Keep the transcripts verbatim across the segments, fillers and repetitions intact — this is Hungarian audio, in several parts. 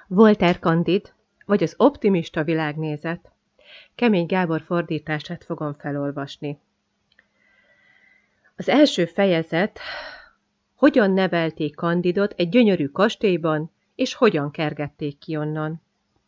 Voltaire Candide, vagy az optimista világnézet. Kemény Gábor fordítását fogom felolvasni. Az első fejezet: hogyan nevelték Candidot egy gyönyörű kastélyban, és hogyan kergették ki onnan.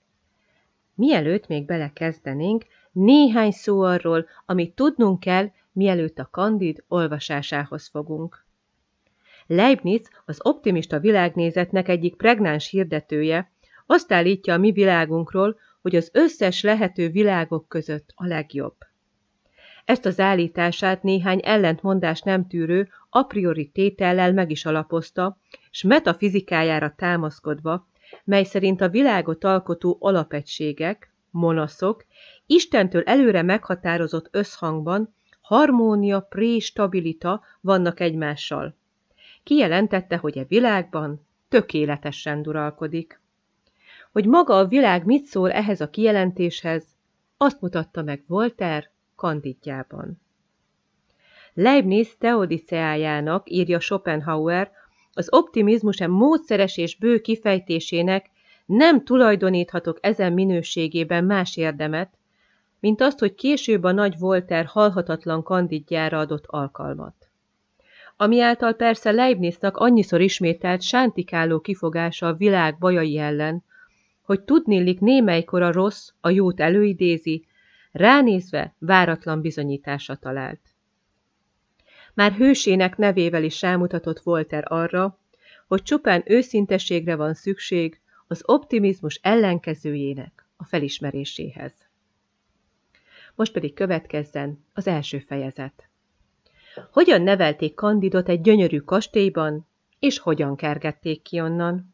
Mielőtt még belekezdenénk, néhány szó arról, amit tudnunk kell, mielőtt a Candide olvasásához fogunk. Leibniz, az optimista világnézetnek egyik pregnáns hirdetője, azt állítja a mi világunkról, hogy az összes lehető világok között a legjobb. Ezt az állítását néhány ellentmondás nem tűrő a priori tétellel meg is alapozta, s metafizikájára támaszkodva, mely szerint a világot alkotó alapegységek, monoszok, Istentől előre meghatározott összhangban, harmónia, pré-stabilita vannak egymással. Kijelentette, hogy a világban tökéletesen uralkodik. Hogy maga a világ mit szól ehhez a kijelentéshez, azt mutatta meg Voltaire Candidjában. Leibniz teodicéájának, írja Schopenhauer, az optimizmus e módszeres és bő kifejtésének nem tulajdoníthatok ezen minőségében más érdemet, mint azt, hogy később a nagy Voltaire halhatatlan Candidjára adott alkalmat. Ami által persze Leibniznak annyiszor ismételt sántikáló kifogása a világ bajai ellen, hogy tudnillik némelykor a rossz a jót előidézi, ránézve váratlan bizonyításra talált. Már hősének nevével is rámutatott Voltaire arra, hogy csupán őszinteségre van szükség az optimizmus ellenkezőjének a felismeréséhez. Most pedig következzen az első fejezet. Hogyan nevelték Candidot egy gyönyörű kastélyban, és hogyan kergették ki onnan?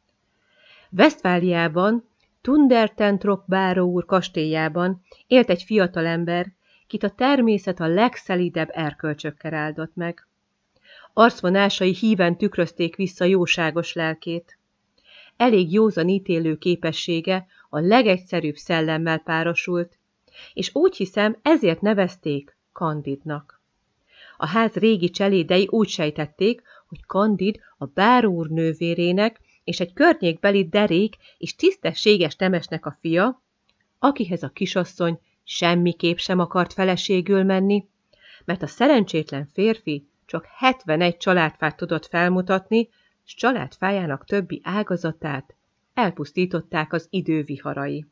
Westfáliában, Thundertentrop báró úr kastélyában élt egy fiatalember, kit a természet a legszelidebb erkölcsökkel áldott meg. Arcvonásai híven tükrözték vissza jóságos lelkét. Elég józan ítélő képessége a legegyszerűbb szellemmel párosult, és úgy hiszem, ezért nevezték Candidnak. A ház régi cselédei úgy sejtették, hogy Candide a báró úr nővérének és egy környékbeli derék és tisztességes nemesnek a fia, akihez a kisasszony semmiképp sem akart feleségül menni, mert a szerencsétlen férfi csak hetvenegy családfát tudott felmutatni, s családfájának többi ágazatát elpusztították az idő viharai.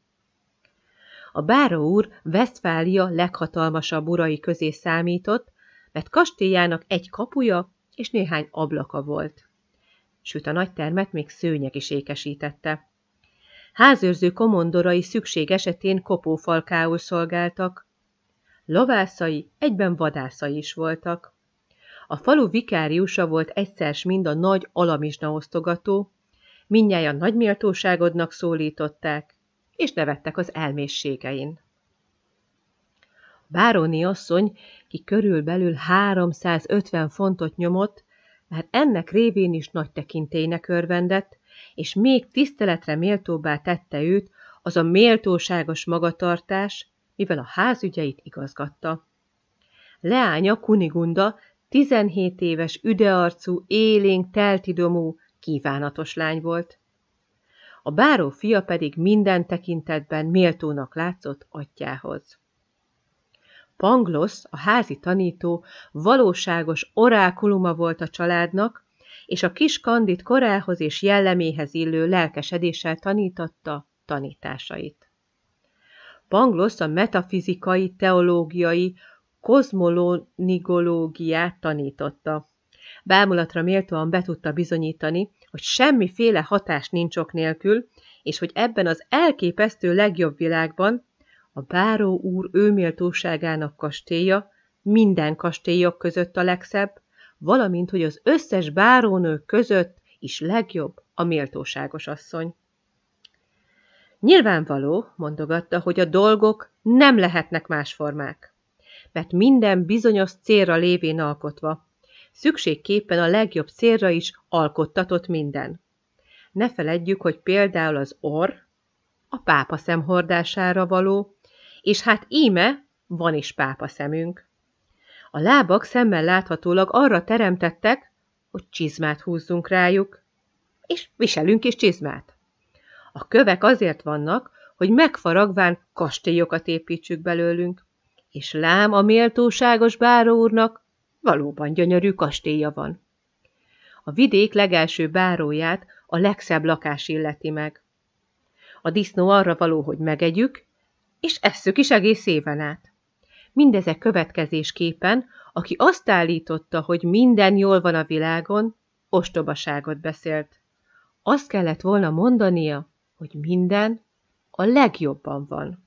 A báró úr Westfália leghatalmasabb urai közé számított, mert kastélyának egy kapuja és néhány ablaka volt. Sőt, a nagy termet még szőnyeg is ékesítette. Házőrző komondorai szükség esetén kopófalkául szolgáltak. Lovászai, egyben vadászai is voltak. A falu vikáriusa volt egyszer s mind a nagy alamizsna osztogató, mindnyájan nagy méltóságodnak szólították, és nevettek az elmészségein. Báróni asszony, ki körülbelül háromszázötven fontot nyomott, mert ennek révén is nagy tekintélynek örvendett, és még tiszteletre méltóbbá tette őt az a méltóságos magatartás, mivel a házügyeit igazgatta. Leánya Kunigunda tizenhét éves üdearcú, élénk, teltidomú, kívánatos lány volt. A báró fia pedig minden tekintetben méltónak látszott atyjához. Pangloss, a házi tanító, valóságos orákuluma volt a családnak, és a kis Candide korához és jelleméhez illő lelkesedéssel tanította tanításait. Pangloss a metafizikai, teológiai, kozmolonigológiát tanította. Bámulatra méltóan be tudta bizonyítani, hogy semmiféle hatás nincs ok nélkül, és hogy ebben az elképesztő legjobb világban a báró úr őméltóságának kastélya minden kastélyok között a legszebb, valamint, hogy az összes bárónők között is legjobb a méltóságos asszony. Nyilvánvaló, mondogatta, hogy a dolgok nem lehetnek másformák, mert minden bizonyos célra lévén alkotva, szükségképpen a legjobb célra is alkottatott minden. Ne feledjük, hogy például az orr a pápa szem hordására való, és hát íme van is pápa szemünk. A lábak szemmel láthatólag arra teremtettek, hogy csizmát húzzunk rájuk, és viselünk is csizmát. A kövek azért vannak, hogy megfaragván kastélyokat építsük belőlünk, és lám a méltóságos báró úrnak valóban gyönyörű kastélya van. A vidék legelső báróját a legszebb lakás illeti meg. A disznó arra való, hogy megegyük, és esszük is egész éven át. Mindezek következésképpen, aki azt állította, hogy minden jól van a világon, ostobaságot beszélt. Azt kellett volna mondania, hogy minden a legjobban van.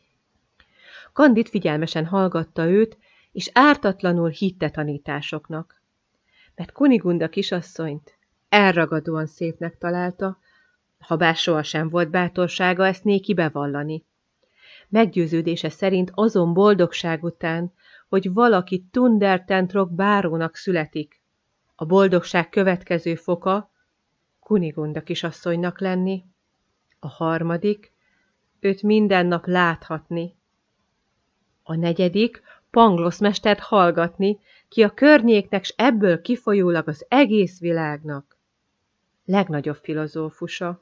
Kandid figyelmesen hallgatta őt, és ártatlanul hitte tanításoknak. Mert Kunigunda kisasszonyt elragadóan szépnek találta, habár sohasem volt bátorsága ezt néki bevallani. Meggyőződése szerint azon boldogság után, hogy valaki Thundertentrok bárónak születik, a boldogság következő foka Kunigunda kisasszonynak lenni, a harmadik, őt minden nap láthatni, a negyedik, Pangloss mestert hallgatni, ki a környéknek, s ebből kifolyólag az egész világnak legnagyobb filozófusa.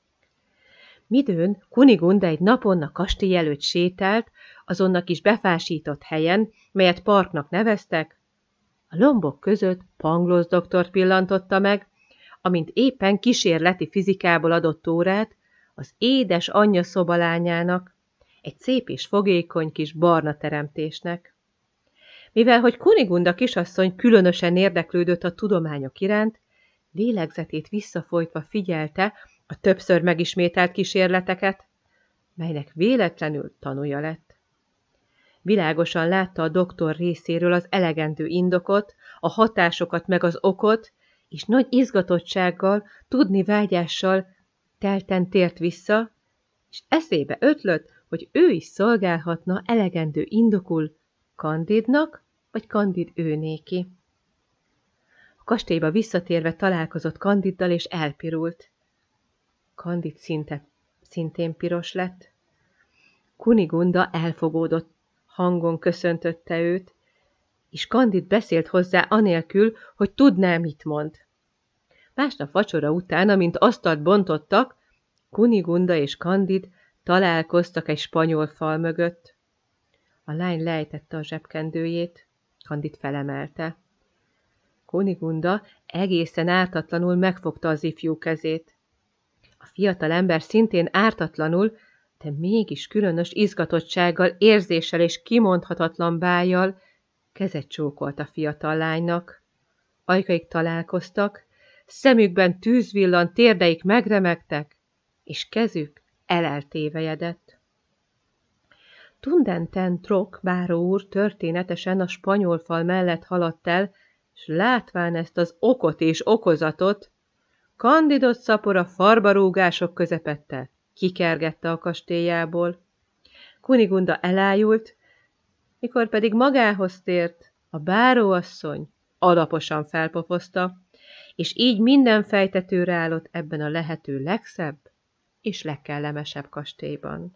Midőn Kunigunda egy napon a kastély előtt sétált, azonnak is befásított helyen, melyet parknak neveztek, a lombok között Pangloss doktort pillantotta meg, amint éppen kísérleti fizikából adott órát az édes anyja szobalányának, egy szép és fogékony kis barna teremtésnek. Mivel hogy Kunigunda kisasszony különösen érdeklődött a tudományok iránt, lélegzetét visszafolytva figyelte a többször megismételt kísérleteket, melynek véletlenül tanúja lett. Világosan látta a doktor részéről az elegendő indokot, a hatásokat meg az okot, és nagy izgatottsággal, tudni vágyással telten tért vissza, és eszébe ötlött, hogy ő is szolgálhatna elegendő indokul Kandidnak, vagy Kandid őnéki. A kastélyba visszatérve találkozott Kandiddal, és elpirult. Kandid szinte, szintén piros lett. Kunigunda elfogódott hangon köszöntötte őt, és Kandid beszélt hozzá anélkül, hogy tudná, mit mond. Másnap vacsora után, amint asztalt bontottak, Kunigunda és Kandid találkoztak egy spanyol fal mögött. A lány lejtette a zsebkendőjét, Kandid felemelte. Kunigunda egészen ártatlanul megfogta az ifjú kezét. A fiatal ember szintén ártatlanul, de mégis különös izgatottsággal, érzéssel és kimondhatatlan bájjal kezet csókolt a fiatal lánynak. Ajkaik találkoztak, szemükben tűz villant, térdeik megremegtek, és kezük eleltévejedett. Thundertentrok báró úr történetesen a spanyol fal mellett haladt el, s látván ezt az okot és okozatot, Kandidot szapora farbarúgások közepette kikergette a kastélyából. Kunigunda elájult, mikor pedig magához tért, a báróasszony alaposan felpofozta, és így minden fejtetőre állott ebben a lehető legszebb és legkellemesebb kastélyban.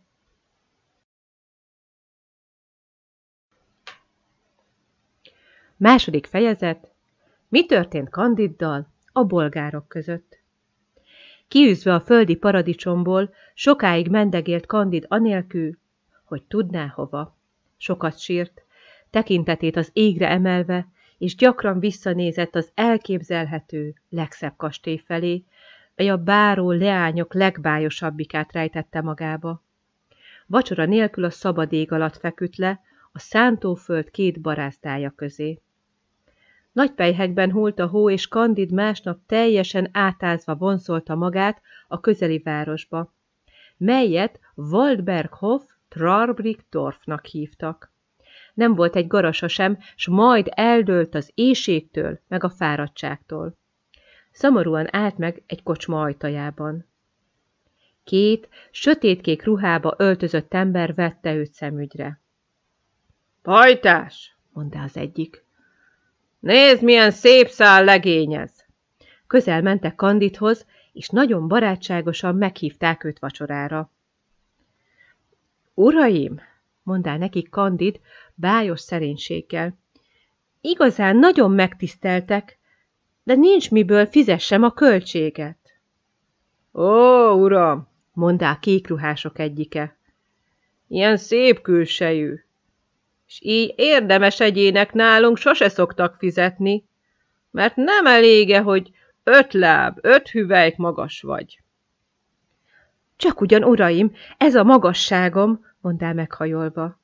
Második fejezet. Mi történt Kandiddal a bolgárok között? Kiűzve a földi paradicsomból, sokáig mendegélt Kandid anélkül, hogy tudná hova. Sokat sírt, tekintetét az égre emelve, és gyakran visszanézett az elképzelhető legszebb kastély felé, mely a báró leányok legbájosabbikát rejtette magába. Vacsora nélkül a szabad ég alatt feküdt le, a szántóföld két barázdája közé. Nagy pelyhekben hult a hó, és Kandid másnap teljesen átázva vonszolta magát a közeli városba, melyet Waldberghof Trarbrickdorfnak hívtak. Nem volt egy garasa sem, s majd eldőlt az éhségtől, meg a fáradtságtól. Szomorúan állt meg egy kocsma ajtajában. Két sötétkék ruhába öltözött ember vette őt szemügyre. – Pajtás! – mondta az egyik. – Nézd, milyen szép szál legény ez! Közel mentek Kandidhoz, és nagyon barátságosan meghívták őt vacsorára. – Uraim! – mondta nekik Kandid bájos szerénységgel. – Igazán nagyon megtiszteltek, de nincs miből fizessem a költséget. – Ó, uram! mondá kékruhások egyike. Ilyen szép külsejű, s így érdemes egyének nálunk sose szoktak fizetni, mert nem elége, hogy öt láb, öt hüvelyk magas vagy. Csak ugyan, uraim, ez a magasságom, mondá meghajolva.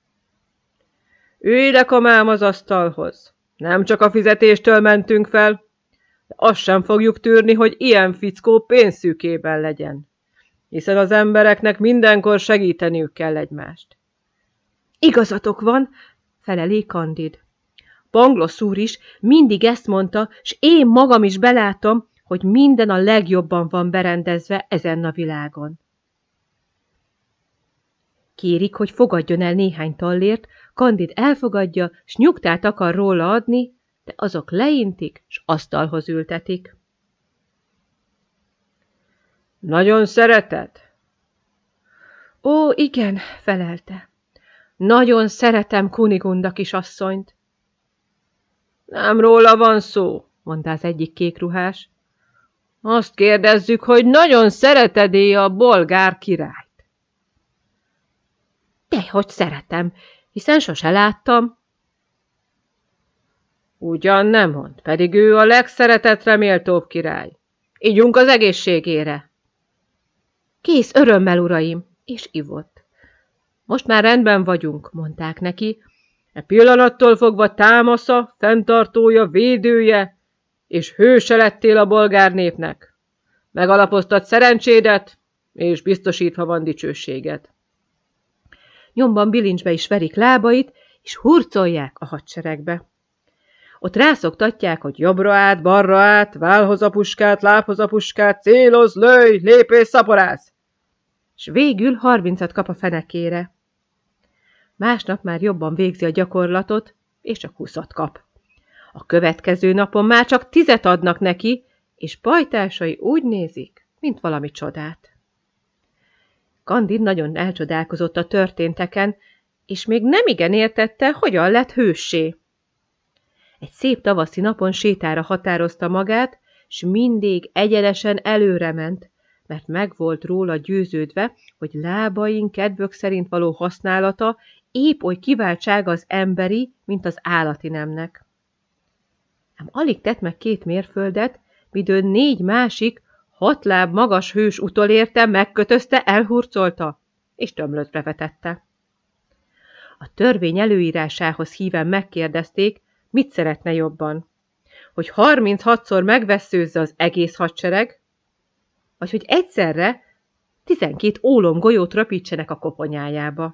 Ülj le, kamám, az asztalhoz. Nem csak a fizetéstől mentünk fel, de azt sem fogjuk tűrni, hogy ilyen fickó pénzszűkében legyen, hiszen az embereknek mindenkor segíteniük kell egymást. Igazatok van, feleli Kandid. Pangloss úr is mindig ezt mondta, s én magam is belátom, hogy minden a legjobban van berendezve ezen a világon. Kérik, hogy fogadjon el néhány tallért, Kandid elfogadja, s nyugtát akar róla adni, de azok leintik, s asztalhoz ültetik. Nagyon szereted? Ó, igen, felelte. Nagyon szeretem Kunigunda kisasszonyt. Nem róla van szó, mondta az egyik kékruhás. Azt kérdezzük, hogy nagyon szereted-e a bolgár királyt? Dehogy szeretem, hiszen sose láttam. Ugyan nem mond, pedig ő a legszeretetre méltóbb király. Ígyunk az egészségére. Kész, örömmel, uraim, és ivott. Most már rendben vagyunk, mondták neki. E pillanattól fogva támasza, fenntartója, védője, és hőse lettél a bolgár népnek. Megalapoztad szerencsédet, és biztosítva van dicsőséget. Nyomban bilincsbe is verik lábait, és hurcolják a hadseregbe. Ott rászoktatják, hogy jobbra át, balra át, válhoz a puskát, lábhoz a puskát, céloz, lőj, lép és szaporász. S végül harmincat kap a fenekére. Másnap már jobban végzi a gyakorlatot, és csak húszat kap. A következő napon már csak tizet adnak neki, és pajtásai úgy nézik, mint valami csodát. Kandid nagyon elcsodálkozott a történteken, és még nemigen értette, hogyan lett hőssé. Egy szép tavaszi napon sétára határozta magát, s mindig egyenesen előre ment, mert meg volt róla győződve, hogy lábaink kedvök szerint való használata épp oly kiváltsága az emberi, mint az állati nemnek. Ám alig tett meg két mérföldet, midőn négy másik, hat láb magas hős utolérte, megkötözte, elhurcolta, és tömlötre vetette. A törvény előírásához híven megkérdezték, mit szeretne jobban, hogy harminchatszor megvesszőzze az egész hadsereg, vagy hogy egyszerre tizenkét ólom golyót röpítsenek a koponyájába.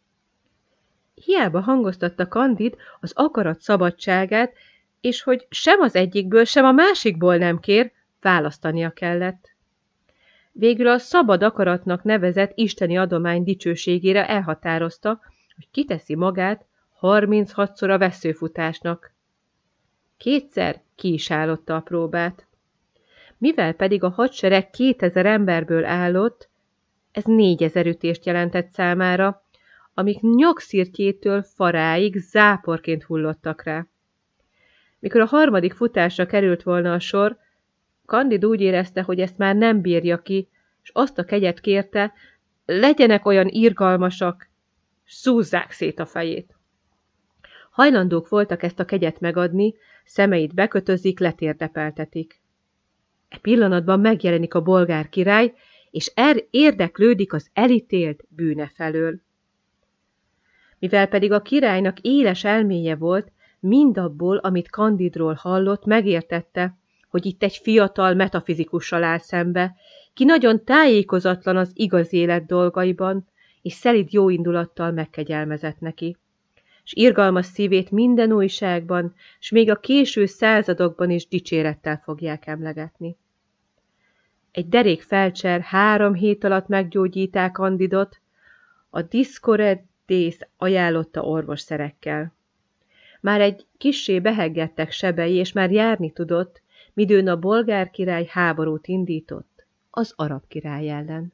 Hiába hangoztatta Kandid az akarat szabadságát, és hogy sem az egyikből, sem a másikból nem kér, választania kellett. Végül a szabad akaratnak nevezett isteni adomány dicsőségére elhatározta, hogy kiteszi magát harminchatszor a vesszőfutásnak. Kétszer ki is állotta a próbát. Mivel pedig a hadsereg kétezer emberből állott, ez négyezer ütést jelentett számára, amik nyakszirtjétől faráig záporként hullottak rá. Mikor a harmadik futásra került volna a sor, Kandid úgy érezte, hogy ezt már nem bírja ki, és azt a kegyet kérte, legyenek olyan irgalmasak, szúzzák szét a fejét. Hajlandók voltak ezt a kegyet megadni, szemeit bekötözik, letérdepeltetik. E pillanatban megjelenik a bolgár király, és er érdeklődik az elítélt bűne felől. Mivel pedig a királynak éles elméje volt, mindabból, amit Kandidról hallott, megértette, hogy itt egy fiatal metafizikussal áll szembe, ki nagyon tájékozatlan az igaz élet dolgaiban, és szelíd jóindulattal megkegyelmezett neki. S irgalmas szívét minden újságban, s még a késő századokban is dicsérettel fogják emlegetni. Egy derék felcser három hét alatt meggyógyíták Kandidot, a diszkoredész ajánlotta orvosszerekkel. Már egy kissé beheggettek sebei, és már járni tudott, midőn a bolgár király háborút indított az arab király ellen.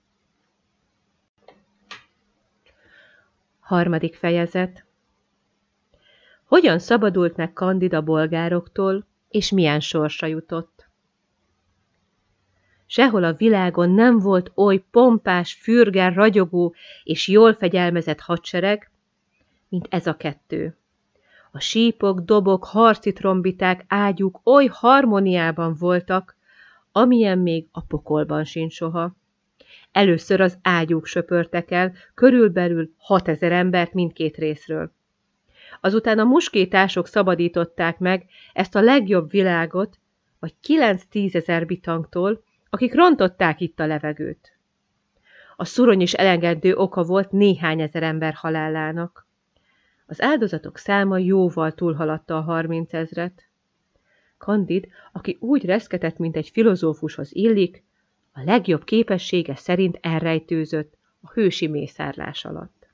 Harmadik fejezet. Hogyan szabadult meg Kandid a bolgároktól, és milyen sorsa jutott? Sehol a világon nem volt oly pompás, fürgen, ragyogó és jól fegyelmezett hadsereg, mint ez a kettő. A sípok, dobok, harci trombiták, ágyúk oly harmóniában voltak, amilyen még a pokolban sincs soha. Először az ágyúk söpörtek el, körülbelül hatezer embert mindkét részről. Azután a muskétások szabadították meg ezt a legjobb világot, vagy kilenc-tízezer bitangtól, akik rontották itt a levegőt. A szurony is elengedő oka volt néhány ezer ember halálának. Az áldozatok száma jóval túlhaladta a harmincezret. Kandid, aki úgy reszketett, mint egy filozófushoz illik, a legjobb képessége szerint elrejtőzött a hősi mészárlás alatt.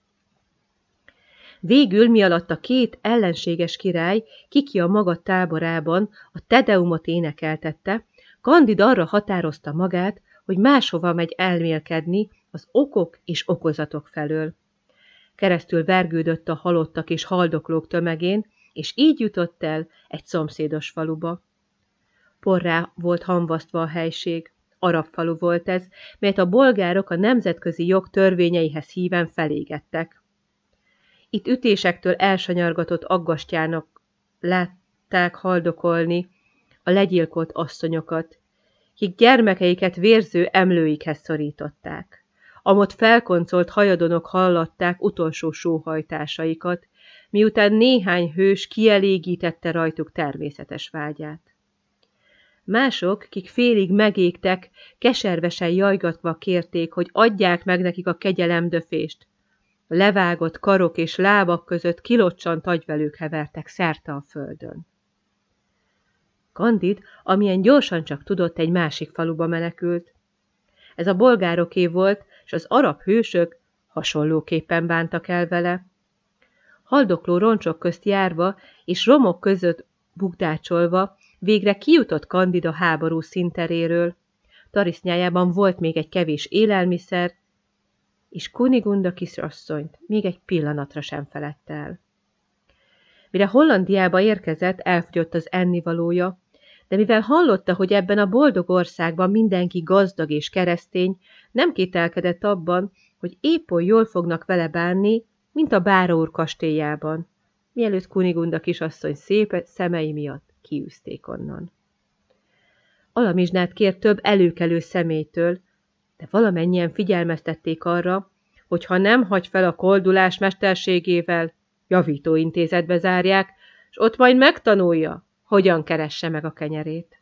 Végül, mialatt a két ellenséges király kiki a maga táborában a Tedeumot énekeltette, Kandid arra határozta magát, hogy máshova megy elmélkedni az okok és okozatok felől. Keresztül vergődött a halottak és haldoklók tömegén, és így jutott el egy szomszédos faluba. Porrá volt hamvasztva a helység. Arab falu volt ez, melyet a bolgárok a nemzetközi jog törvényeihez híven felégettek. Itt ütésektől elsanyargatott aggastyának látták haldokolni a legyilkolt asszonyokat, kik gyermekeiket vérző emlőikhez szorították. Amott felkoncolt hajadonok hallatták utolsó sóhajtásaikat, miután néhány hős kielégítette rajtuk természetes vágyát. Mások, kik félig megégtek, keservesen jajgatva kérték, hogy adják meg nekik a kegyelemdöfést. A levágott karok és lábak között kilocsant agyvelők hevertek szerte a földön. Kandid, amilyen gyorsan csak tudott, egy másik faluba menekült. Ez a bolgároké volt, és az arab hősök hasonlóképpen bántak el vele. Haldokló roncsok közt járva és romok között bukdácsolva végre kijutott Kandid a háború színteréről. Tarisznyájában volt még egy kevés élelmiszer, és Kunigunda kisasszonyt még egy pillanatra sem felett el. Mire Hollandiába érkezett, elfogyott az ennivalója, de mivel hallotta, hogy ebben a boldog országban mindenki gazdag és keresztény, nem kételkedett abban, hogy épp oly jól fognak vele bánni, mint a báró úr kastélyában, mielőtt Kunigunda kisasszony szép szemei miatt kiűzték onnan. Alamizsnát kért több előkelő személytől, de valamennyien figyelmeztették arra, hogy ha nem hagy fel a koldulás mesterségével, javítóintézetbe zárják, és ott majd megtanulja, hogyan keresse meg a kenyerét.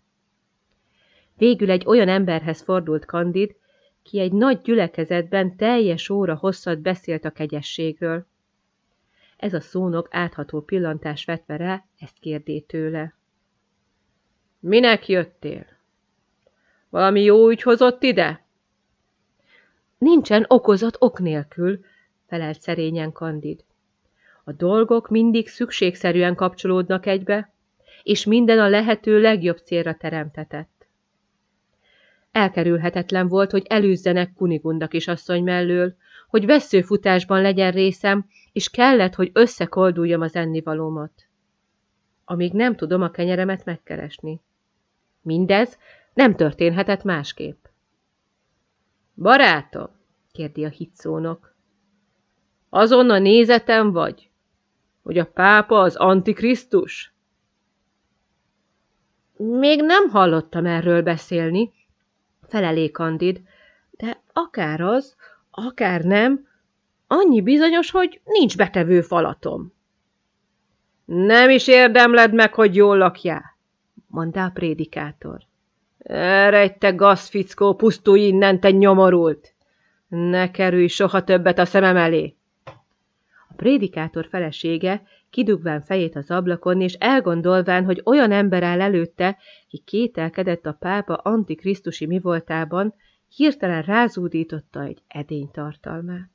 Végül egy olyan emberhez fordult Kandid, ki egy nagy gyülekezetben teljes óra hosszat beszélt a kegyességről. Ez a szónok átható pillantást vetve rá, ezt kérdé tőle. Minek jöttél? Valami jó ügy hozott ide? Nincsen okozat ok nélkül, felelt szerényen Kandid. A dolgok mindig szükségszerűen kapcsolódnak egybe, és minden a lehető legjobb célra teremtetett. Elkerülhetetlen volt, hogy elűzzenek Kunigunda kisasszony mellől, hogy vesszőfutásban legyen részem, és kellett, hogy összekolduljam az ennivalómat. Amíg nem tudom a kenyeremet megkeresni. Mindez nem történhetett másképp. Barátom, kérdi a hitszónok, azon a nézetem vagy, hogy a pápa az Antikrisztus? Még nem hallottam erről beszélni, felelé Kandid, de akár az, akár nem, annyi bizonyos, hogy nincs betevő falatom. Nem is érdemled meg, hogy jól lakjál, mondta a prédikátor. Eredj, te gazfickó, pusztulj innen, te nyomorult! Ne kerülj soha többet a szemem elé! A prédikátor felesége, kidugván fejét az ablakon, és elgondolván, hogy olyan ember áll előtte, ki kételkedett a pápa antikrisztusi mivoltában, hirtelen rázúdította egy edény tartalmát.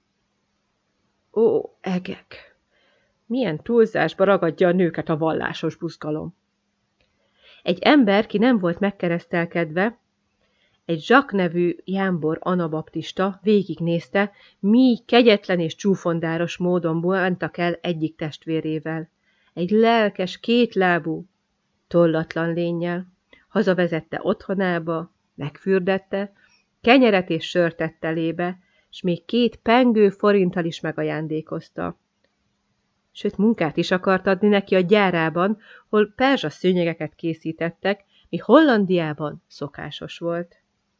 Ó, egek! Milyen túlzásba ragadja a nőket a vallásos buzgalom! Egy ember, ki nem volt megkeresztelkedve, egy Jacques nevű jámbor anabaptista végignézte, mi kegyetlen és csúfondáros módon bántak el egyik testvérével. Egy lelkes, kétlábú, tollatlan lénnyel. Hazavezette otthonába, Megfürdette, kenyeret és sört tett elébe, s még két pengő forinttal is megajándékozta. Sőt, munkát is akart adni neki a gyárában, hol perzsa szőnyegeket készítettek, mi Hollandiában szokásos volt.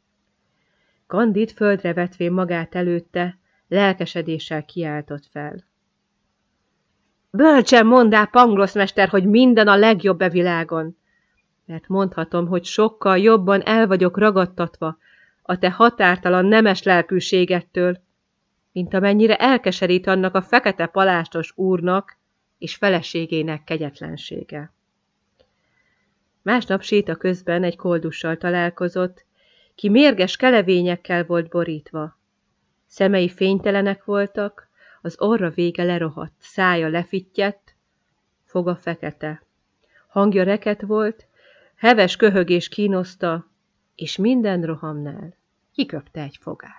Kandid földre vetvén magát előtte, lelkesedéssel kiáltott fel. Bölcsen mondál, Pangloss mester, hogy minden a legjobb e világon, mert mondhatom, hogy sokkal jobban el vagyok ragadtatva a te határtalan nemes lelkűségettől, mint amennyire elkeserít annak a fekete palástos úrnak és feleségének kegyetlensége. Másnap séta közben egy koldussal találkozott, ki mérges kelevényekkel volt borítva. Szemei fénytelenek voltak, az orra vége lerohadt, szája lefittyett, foga fekete. Hangja reket volt, heves köhögés kínoszta, és minden rohamnál kiköpte egy fogát.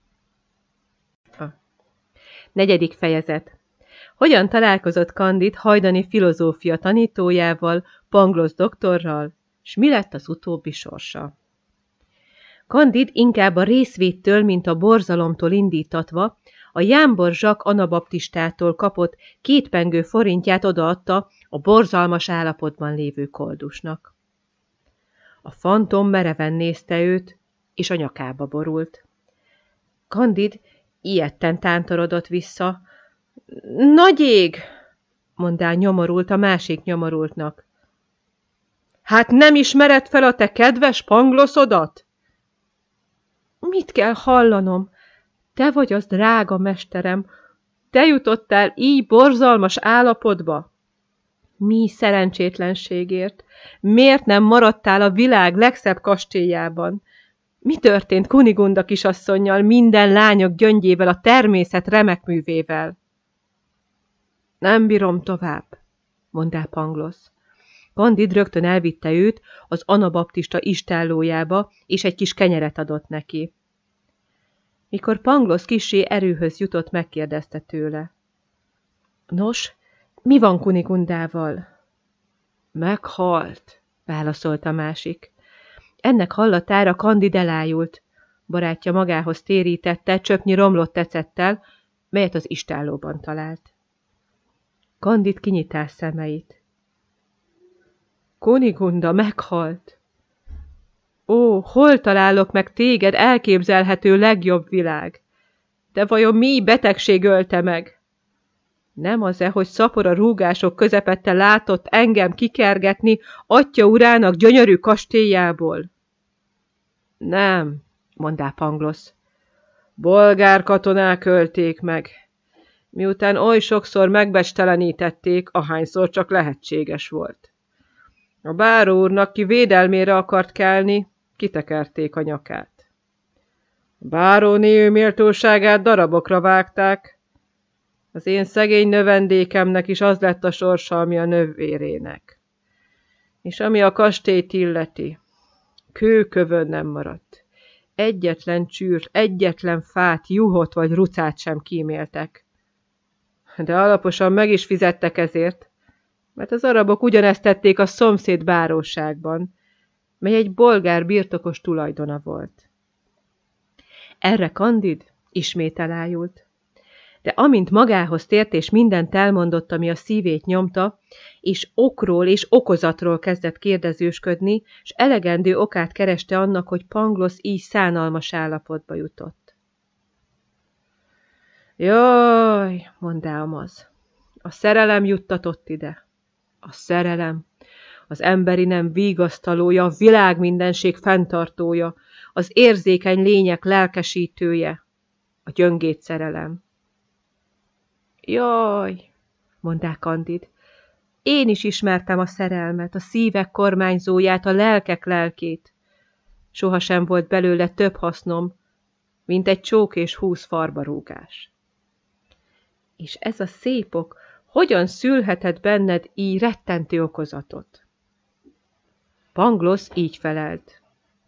A negyedik fejezet. Hogyan találkozott Kandid hajdani filozófia tanítójával, Pangloss doktorral, s mi lett az utóbbi sorsa? Kandid inkább a részvéttől, mint a borzalomtól indítatva, a Jámbor Zsak anabaptistától kapott kétpengő forintját odaadta a borzalmas állapotban lévő koldusnak. A fantom mereven nézte őt, és a nyakába borult. Kandid ijedten tántorodott vissza. Nagy ég! Mondál nyomorult a másik nyomorultnak. Hát nem ismered fel a te kedves Panglossodat? Mit kell hallanom? Te vagy az drága mesterem, te jutottál így borzalmas állapotba? Mi szerencsétlenségért? Miért nem maradtál a világ legszebb kastélyában? Mi történt Kunigunda kisasszonnyal, minden lányok gyöngyével, a természet remek művével? Nem bírom tovább, mondál Pangloss. Kandid rögtön elvitte őt az anabaptista istállójába, és egy kis kenyeret adott neki. Mikor Pangloss kissé erőhöz jutott, megkérdezte tőle. Nos, mi van Kunigundával? Meghalt, válaszolt a másik. Ennek hallatára Kandid elájult. Barátja magához térítette csöpnyi romlott tecettel, melyet az istállóban talált. Kandid kinyitás szemeit. Kunigunda meghalt. Ó, hol találok meg téged, elképzelhető legjobb világ? De vajon mi betegség ölte meg? Nem az-e, hogy szapora rúgások közepette látott engem kikergetni atya urának gyönyörű kastélyából? Nem, mondá Pangloss. Bolgár katonák ölték meg, miután oly sokszor megbecstelenítették, ahányszor csak lehetséges volt. A báró úrnak, ki védelmére akart kelni, kitekerték a nyakát. A báróné ő méltóságát darabokra vágták, az én szegény növendékemnek is az lett a sorsa, ami a nővérének. És ami a kastélyt illeti, kőkövön nem maradt. Egyetlen csűrt, egyetlen fát, juhot vagy rucát sem kíméltek. De alaposan meg is fizettek ezért, mert az arabok ugyanezt tették a szomszéd báróságban, mely egy bolgár birtokos tulajdona volt. Erre Kandid ismét elájult. De amint magához tért és mindent elmondott, ami a szívét nyomta, és okról és okozatról kezdett kérdezősködni, s elegendő okát kereste annak, hogy Pangloss így szánalmas állapotba jutott. Jaj, mondám az, a szerelem juttatott ide. A szerelem, az emberi nem vigasztalója, a világ mindenség fenntartója, az érzékeny lények lelkesítője, a gyöngét szerelem. Jaj, mondták Kandid, én is ismertem a szerelmet, a szívek kormányzóját, a lelkek lelkét. Sohasem volt belőle több hasznom, mint egy csók és húsz farbarúgás. És ez a szép ok hogyan szülhetett benned így rettentő okozatot? Pangloss így felelt.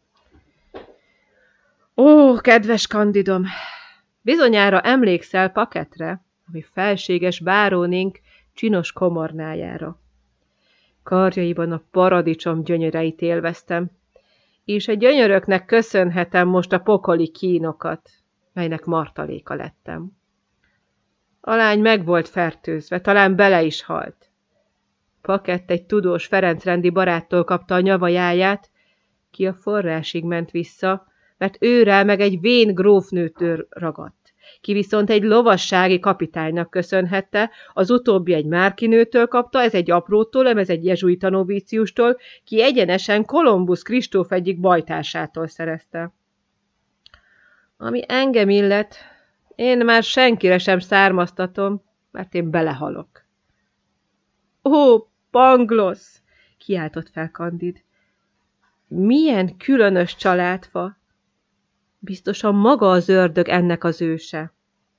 Ó, kedves Kandidom, bizonyára emlékszel Paquetre, ami felséges bárónénk csinos komornájára. Karjaiban a paradicsom gyönyöreit élveztem, és egy gyönyöröknek köszönhetem most a pokoli kínokat, melynek martaléka lettem. A lány meg volt fertőzve, talán bele is halt. Pakett egy tudós ferencrendi baráttól kapta a nyavajáját, ki a forrásig ment vissza, mert őrá meg egy vén grófnőtől ragadt, ki viszont egy lovassági kapitánynak köszönhette, az utóbbi egy márkinőtől kapta, ez egy aprótól, ez egy jezsuita novíciustól, ki egyenesen Kolumbusz Kristóf egyik bajtársától szerezte. Ami engem illet, én már senkire sem származtatom, mert én belehalok. Ó, Pangloss! Kiáltott fel Kandid. Milyen különös családfa! Biztosan maga az ördög ennek az őse.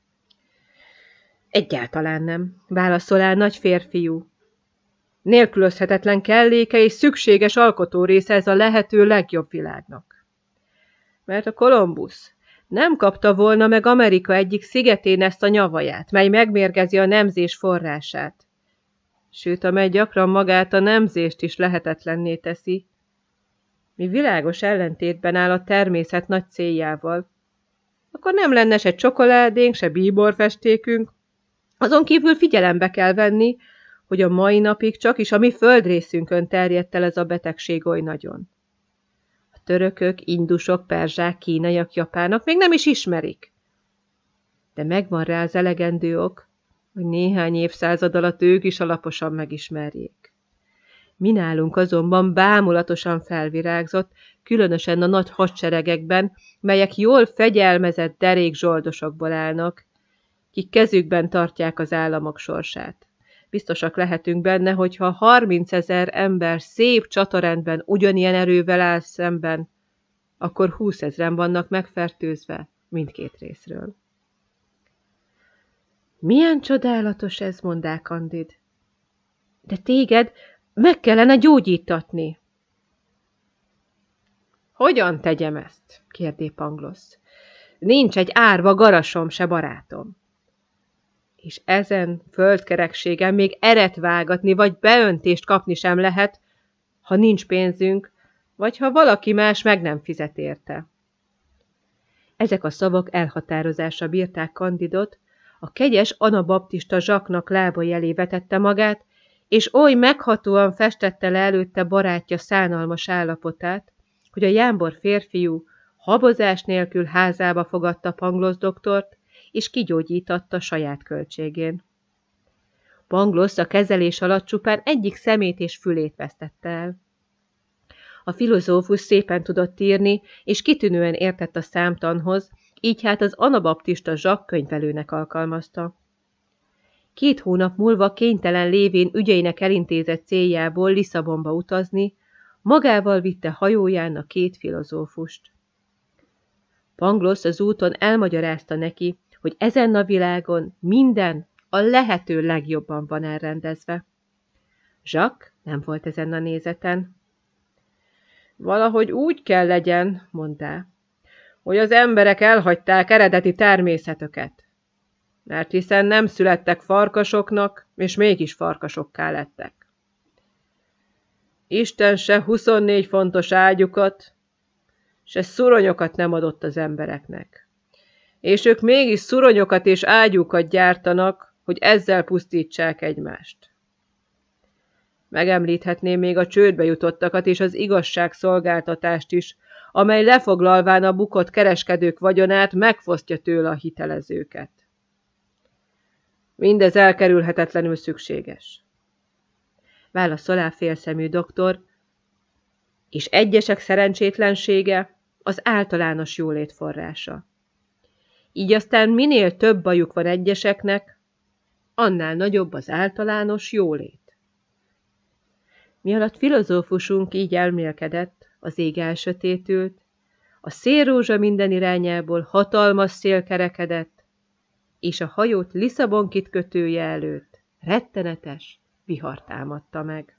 Egyáltalán nem, válaszol el nagy férfiú. Nélkülözhetetlen kelléke és szükséges alkotórésze ez a lehető legjobb világnak. Mert a Kolumbusz nem kapta volna meg Amerika egyik szigetén ezt a nyavaját, mely megmérgezi a nemzés forrását. Sőt, amely gyakran magát a nemzést is lehetetlenné teszi, mi világos ellentétben áll a természet nagy céljával. Akkor nem lenne se csokoládénk, se bíborfestékünk. Azon kívül figyelembe kell venni, hogy a mai napig csak is a mi földrészünkön terjedt el ez a betegség oly nagyon. A törökök, indusok, perzsák, kínaiak, japánok még nem is ismerik. De megvan rá az elegendő ok, hogy néhány évszázad alatt ők is alaposan megismerjék. Mi nálunk azonban bámulatosan felvirágzott, különösen a nagy hadseregekben, melyek jól fegyelmezett derék zsoldosokból állnak, kik kezükben tartják az államok sorsát. Biztosak lehetünk benne, hogyha harmincezer ember szép csatarendben ugyanilyen erővel áll szemben, akkor húszezren vannak megfertőzve mindkét részről. Milyen csodálatos ez, mondál Kandid. De téged meg kellene gyógyítatni. Hogyan tegyem ezt? Kérdé Pangloss. Nincs egy árva garasom se, barátom. És ezen földkerekségen még eret vágatni, vagy beöntést kapni sem lehet, ha nincs pénzünk, vagy ha valaki más meg nem fizet érte. Ezek a szavak elhatározásra bírták Kandidot, a kegyes anabaptista zsaknak lábai elé vetette magát, és oly meghatóan festette le előtte barátja szánalmas állapotát, hogy a jámbor férfiú habozás nélkül házába fogadta Pangloss doktort, és kigyógyítatta saját költségén. Pangloss a kezelés alatt csupán egyik szemét és fülét vesztette el. A filozófus szépen tudott írni, és kitűnően értett a számtanhoz, így hát az anabaptista zsak könyvelőnek alkalmazta. Két hónap múlva kénytelen lévén ügyeinek elintézett céljából Lisszabonba utazni, magával vitte hajóján a két filozófust. Pangloss az úton elmagyarázta neki, hogy ezen a világon minden a lehető legjobban van elrendezve. Jacques nem volt ezen a nézeten. Valahogy úgy kell legyen, mondta, hogy az emberek elhagyták eredeti természetüket, mert hiszen nem születtek farkasoknak, és mégis farkasokká lettek. Isten se huszonnégy fontos ágyukat, se szuronyokat nem adott az embereknek, és ők mégis szuronyokat és ágyúkat gyártanak, hogy ezzel pusztítsák egymást. Megemlíthetném még a csődbe jutottakat és az igazságszolgáltatást is, amely lefoglalván a bukott kereskedők vagyonát megfosztja tőle a hitelezőket. Mindez elkerülhetetlenül szükséges. Válaszol félszemű doktor, és egyesek szerencsétlensége az általános jólét forrása. Így aztán minél több bajuk van egyeseknek, annál nagyobb az általános jólét. Mi alatt filozófusunk így elmélkedett, az ég elsötétült, a szélrózsa minden irányából hatalmas szél kerekedett, és a hajót Lisszabon kikötője előtt rettenetes vihar támadta meg.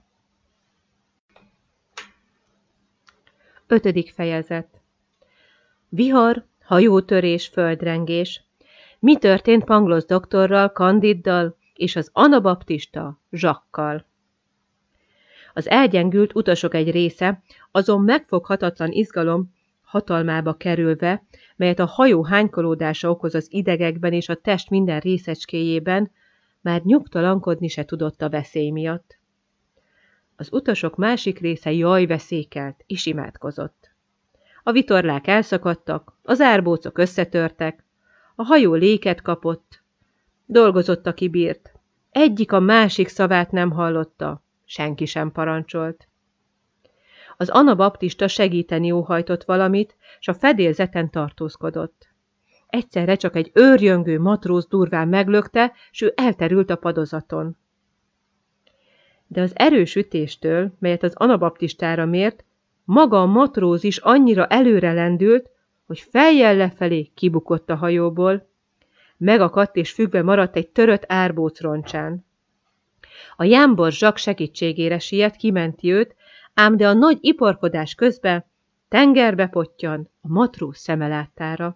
Ötödik fejezet. Vihar, hajótörés, földrengés. Mi történt Pangloss doktorral, Candiddal és az anabaptista Jacques-kal? Az elgyengült utasok egy része azon megfoghatatlan izgalom hatalmába kerülve, melyet a hajó hánykolódása okoz az idegekben és a test minden részecskéjében, már nyugtalankodni se tudott a veszély miatt. Az utasok másik része jajveszékelt és imádkozott. A vitorlák elszakadtak, az árbócok összetörtek, a hajó léket kapott, dolgozott, aki bírt. Egyik a másik szavát nem hallotta, senki sem parancsolt. Az anabaptista segíteni óhajtott valamit, s a fedélzeten tartózkodott. Egyszerre csak egy őrjöngő matróz durván meglökte, s ő elterült a padozaton. De az erős ütéstől, melyet az anabaptistára mért, maga a matróz is annyira előre lendült, hogy fejjel lefelé kibukott a hajóból. Megakadt és függve maradt egy törött árbóc roncsán. A jámbor zsak segítségére siet, kimenti őt, ám de a nagy iparkodás közben tengerbe pottyan a matróz szeme láttára.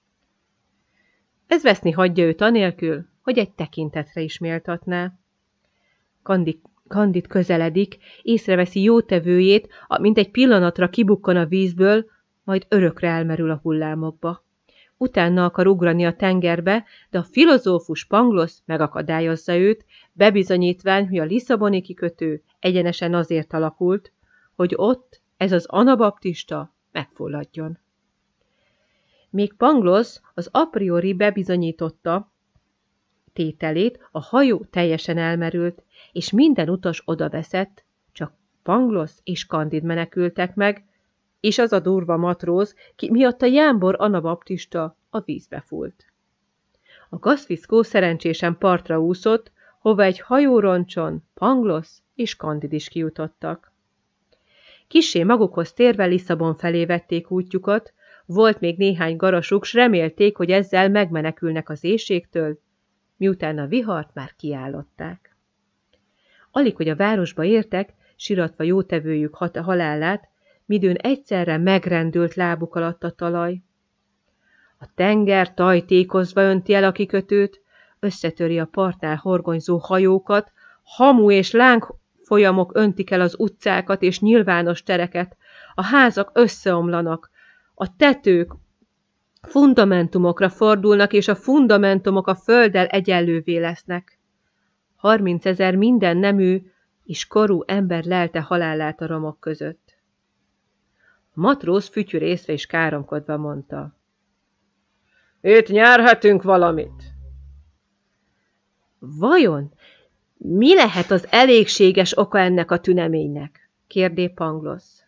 Ez veszni hagyja őt anélkül, hogy egy tekintetre is méltatná. Kandid, Kandid közeledik, észreveszi jótevőjét, mint egy pillanatra kibukkan a vízből, majd örökre elmerül a hullámokba. Utána akar ugrani a tengerbe, de a filozófus Panglosz megakadályozza őt, bebizonyítván, hogy a lisszaboni kikötő egyenesen azért alakult, hogy ott ez az anabaptista megfulladjon. Míg Panglosz az a priori bebizonyította tételét, a hajó teljesen elmerült, és minden utas odaveszett, csak Panglosz és Kandid menekültek meg, és az a durva matróz, ki miatt a jámbor anabaptista a vízbe fúlt. A gazfiszkó szerencsésen partra úszott, hova egy hajóroncson Panglosz és Kandid is kijutottak. Kissé magukhoz térve Lisszabon felé vették útjukat, volt még néhány garasuk, s remélték, hogy ezzel megmenekülnek az éhségtől, miután a vihart már kiállották. Alig, hogy a városba értek, siratva jótevőjük halálát, midőn egyszerre megrendült lábuk alatt a talaj. A tenger tajtékozva önti el a kikötőt, összetöri a partnál horgonyzó hajókat, hamu és láng folyamok öntik el az utcákat és nyilvános tereket, a házak összeomlanak, a tetők fundamentumokra fordulnak, és a fundamentumok a földdel egyenlővé lesznek. Harmincezer minden nemű és korú ember lelte halálát a romok között. A matróz fütyürészve és káromkodva mondta: Itt nyerhetünk valamit. Vajon mi lehet az elégséges oka ennek a tüneménynek? Kérdé Panglosz.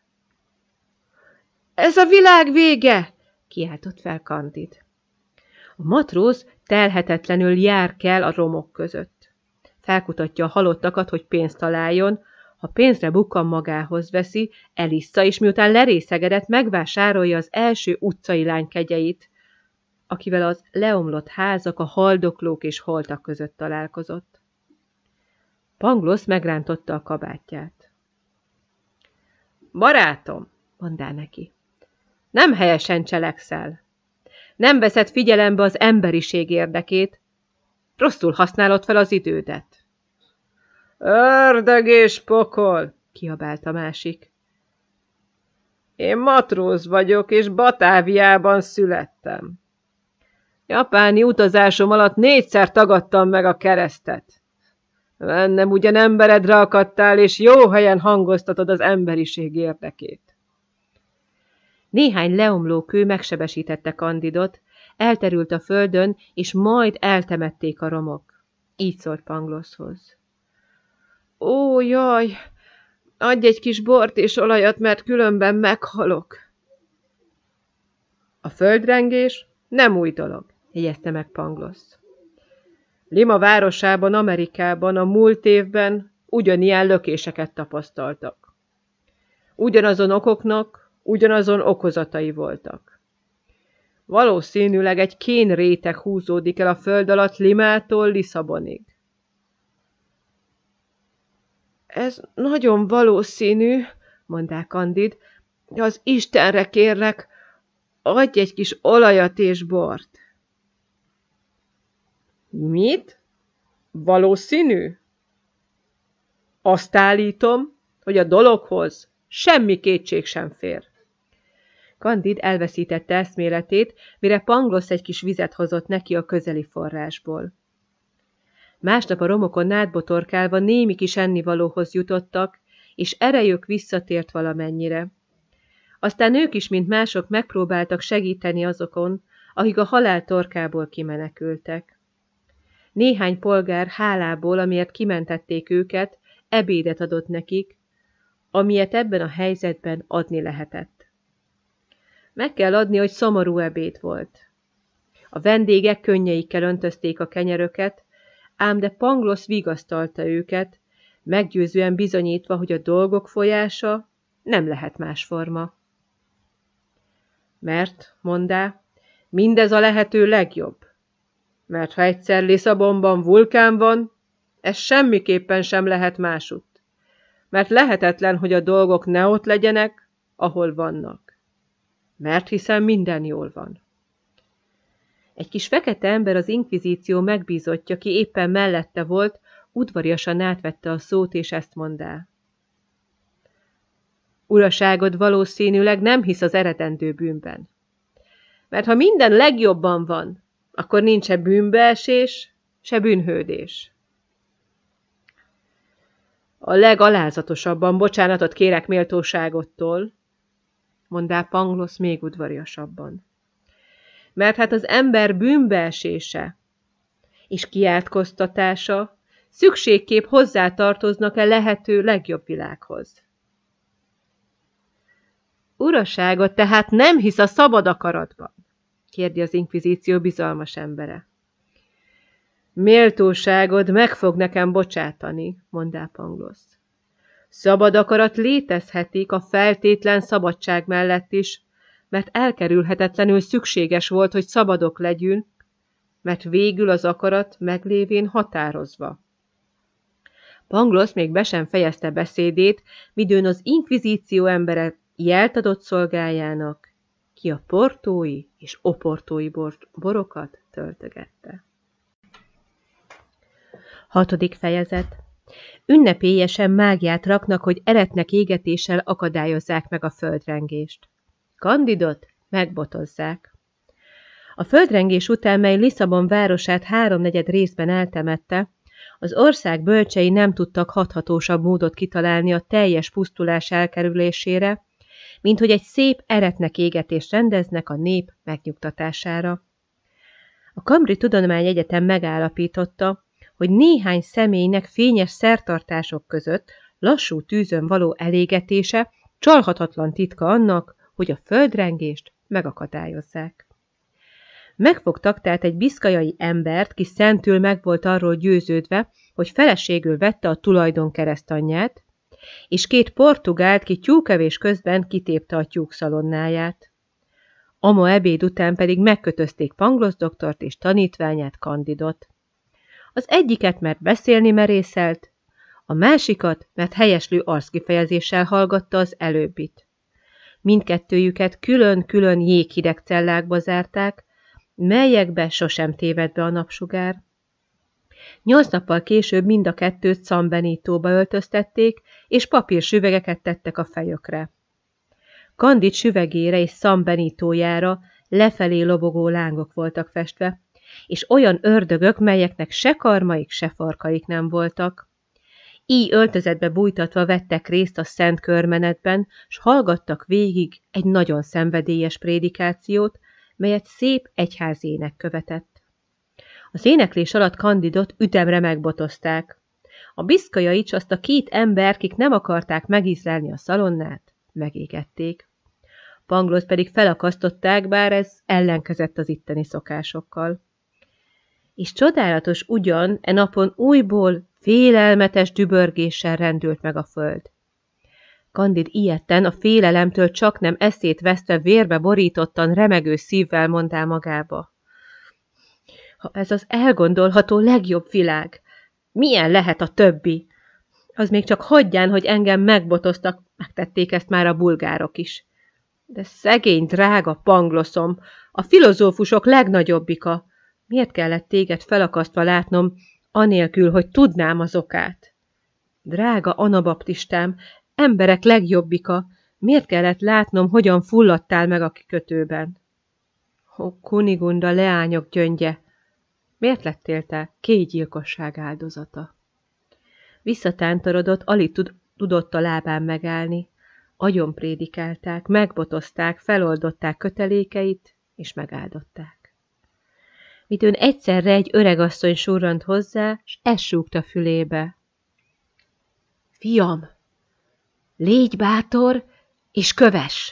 Ez a világ vége! Kiáltott fel Kandid. A matróz telhetetlenül jár kell a romok között. Felkutatja a halottakat, hogy pénzt találjon, ha pénzre bukkan, magához veszi, elissza, és miután lerészegedett, megvásárolja az első utcai lány kegyeit, akivel az leomlott házak, a haldoklók és holtak között találkozott. Panglosz megrántotta a kabátját. Barátom, mondá neki, nem helyesen cselekszel. Nem veszed figyelembe az emberiség érdekét, rosszul használod fel az idődet. Ördög és pokol, kiabált a másik. Én matróz vagyok, és Batáviában születtem. Japáni utazásom alatt négyszer tagadtam meg a keresztet. Bennem ugyan emberedre akadtál, és jó helyen hangoztatod az emberiség érdekét. Néhány leomló kő megsebesítette Kandidot, elterült a földön, és majd eltemették a romok. Így szólt Pangloszhoz. Ó, jaj, adj egy kis bort és olajat, mert különben meghalok. A földrengés nem új dolog, jegyezte meg Panglosz. Lima városában, Amerikában a múlt évben ugyanilyen lökéseket tapasztaltak. Ugyanazon okoknak, ugyanazon okozatai voltak. Valószínűleg egy kén réteg húzódik el a föld alatt Limától Lisszabonig. Ez nagyon valószínű, mondták Kandid, az Istenre kérlek, adj egy kis olajat és bort. Mit? Valószínű? Azt állítom, hogy a dologhoz semmi kétség sem fér. Kandid elveszítette eszméletét, mire Pangloss egy kis vizet hozott neki a közeli forrásból. Másnap a romokon átbotorkálva némi kis ennivalóhoz jutottak, és erejük visszatért valamennyire. Aztán ők is, mint mások, megpróbáltak segíteni azokon, akik a halál torkából kimenekültek. Néhány polgár hálából, amiért kimentették őket, ebédet adott nekik, amilyet ebben a helyzetben adni lehetett. Meg kell adni, hogy szomorú ebéd volt. A vendégek könnyeikkel öntözték a kenyeröket, ám de Pangloss vigasztalta őket, meggyőzően bizonyítva, hogy a dolgok folyása nem lehet másforma. Mert, mondá, mindez a lehető legjobb. Mert ha egyszer Lisszabonban vulkán van, ez semmiképpen sem lehet másutt. Mert lehetetlen, hogy a dolgok ne ott legyenek, ahol vannak. Mert hiszen minden jól van. Egy kis fekete ember, az inkvizíció megbízottja, ki éppen mellette volt, udvariasan átvette a szót, és ezt mondá. Uraságod valószínűleg nem hisz az eredendő bűnben. Mert ha minden legjobban van, akkor nincs se bűnbeesés, se bűnhődés. A legalázatosabban bocsánatot kérek méltóságodtól, mondá Pangloss még udvariasabban. Mert hát az ember bűnbeesése és kiátkoztatása szükségképp hozzátartoznak-e lehető legjobb világhoz. Uraságot tehát nem hisz a szabad akaratban? Kérdi az inkvizíció bizalmas embere. Méltóságod meg fog nekem bocsátani, mondá Pangloss. Szabad akarat létezhetik a feltétlen szabadság mellett is, mert elkerülhetetlenül szükséges volt, hogy szabadok legyünk, mert végül az akarat meglévén határozva. Pangloss még be sem fejezte beszédét, midőn az inkvizíció embere jelt adott szolgájának, ki a portói és oportói bor borokat töltögette. Hatodik fejezet. Ünnepélyesen mágiát raknak, hogy eretnek égetéssel akadályozzák meg a földrengést. Kandidot megbotozzák. A földrengés után, mely Lisszabon városát háromnegyed részben eltemette, az ország bölcsei nem tudtak hathatósabb módot kitalálni a teljes pusztulás elkerülésére, mint hogy egy szép eretnek égetést rendeznek a nép megnyugtatására. A Cambrai Tudományegyetem megállapította, hogy néhány személynek fényes szertartások között lassú tűzön való elégetése csalhatatlan titka annak, hogy a földrengést megakadályozzák. Megfogtak tehát egy biszkajai embert, ki szentül meg volt arról győződve, hogy feleségül vette a tulajdon keresztanyját, és két portugált, ki tyúkevés közben kitépte a tyúkszalonnáját. Ama ebéd után pedig megkötözték Pangloss doktort és tanítványát, Candidot. Az egyiket, mert beszélni merészelt, a másikat, mert helyeslő arckifejezéssel hallgatta az előbbit. Mindkettőjüket külön-külön jéghideg cellákba zárták, melyekbe sosem téved be a napsugár. Nyolc nappal később mind a kettőt San Benitóba öltöztették, és papírsüvegeket tettek a fejükre. Candid süvegére és San Benitójára lefelé lobogó lángok voltak festve, és olyan ördögök, melyeknek se karmaik, se farkaik nem voltak. Így öltözetbe bújtatva vettek részt a szent körmenetben, s hallgattak végig egy nagyon szenvedélyes prédikációt, melyet szép egyházének követett. Az éneklés alatt Candidot ütemre megbotozták. A biszkajaics, azt a két ember, kik nem akarták megízlelni a szalonnát, megégették. Pangloss pedig felakasztották, bár ez ellenkezett az itteni szokásokkal. És csodálatos ugyan, e napon újból félelmetes dübörgéssel rendült meg a föld. Candid ijedten, a félelemtől csaknem eszét vesztve vérbe borítottan remegő szívvel mondá magába. Ha ez az elgondolható legjobb világ, milyen lehet a többi? Az még csak hagyján, hogy engem megbotoztak, megtették ezt már a bulgárok is. De szegény, drága Panglosszom, a filozófusok legnagyobbika, miért kellett téged felakasztva látnom, anélkül, hogy tudnám az okát? Drága anabaptistám, emberek legjobbika, miért kellett látnom, hogyan fulladtál meg a kikötőben? Ó, Kunigunda leányok gyöngye, miért lettél te két gyilkosság áldozata? Visszatántorodott, alig tud, tudott a lábán megállni. Agyon prédikálták, megbotozták, feloldották kötelékeit, és megáldották. Midőn egyszerre egy öregasszony surrant hozzá, s ezt súgta fülébe. Fiam, légy bátor, és kövess!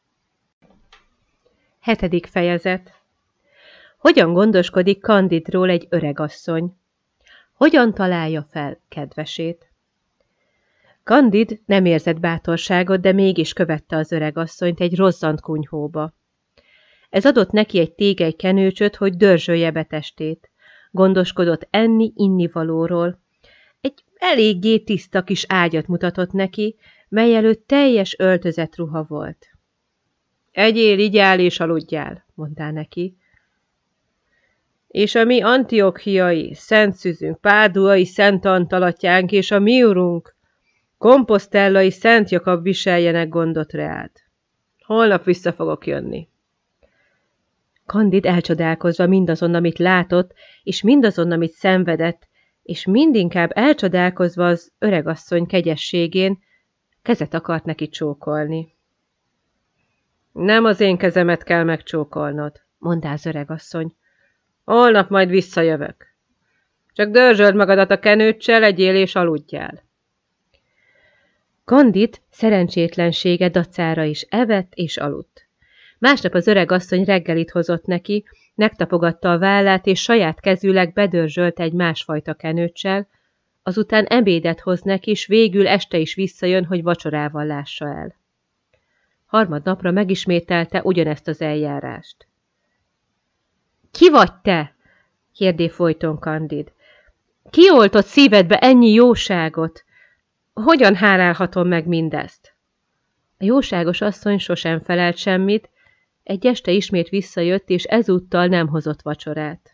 Hetedik fejezet. Hogyan gondoskodik Candidról egy öregasszony? Hogyan találja fel kedvesét? Candid nem érzett bátorságot, de mégis követte az öregasszonyt egy rozzant kunyhóba. Ez adott neki egy tégely kenőcsöt, hogy dörzsölje be testét. Gondoskodott enni, innivalóról. Egy eléggé tiszta kis ágyat mutatott neki, mely előtt teljes öltözetruha volt. Egyél, igyál és aludjál, mondta neki. És a mi antiochiai, szent szűzünk, páduai szent Antalatjánk és a mi urunk, komposztellai Szent Jakab viseljenek gondot reád. Holnap vissza fogok jönni. Candid elcsodálkozva mindazon, amit látott, és mindazon, amit szenvedett, és mindinkább elcsodálkozva az öregasszony kegyességén, kezet akart neki csókolni. Nem az én kezemet kell megcsókolnod, mondta az öregasszony. Holnap majd visszajövök. Csak dörzsöld magadat a kenőccsel, egyél és aludjál. Candid szerencsétlensége dacára is evett és aludt. Másnap az öregasszony reggelit hozott neki, megtapogatta a vállát, és saját kezűleg bedörzsölt egy másfajta kenőccsel, azután ebédet hoz neki, és végül este is visszajön, hogy vacsorával lássa el. Harmadnapra megismételte ugyanezt az eljárást. Ki vagy te? Kérdé folyton Candid. Ki oltott szívedbe ennyi jóságot? Hogyan hálálhatom meg mindezt? A jóságos asszony sosem felelt semmit, egy este ismét visszajött, és ezúttal nem hozott vacsorát.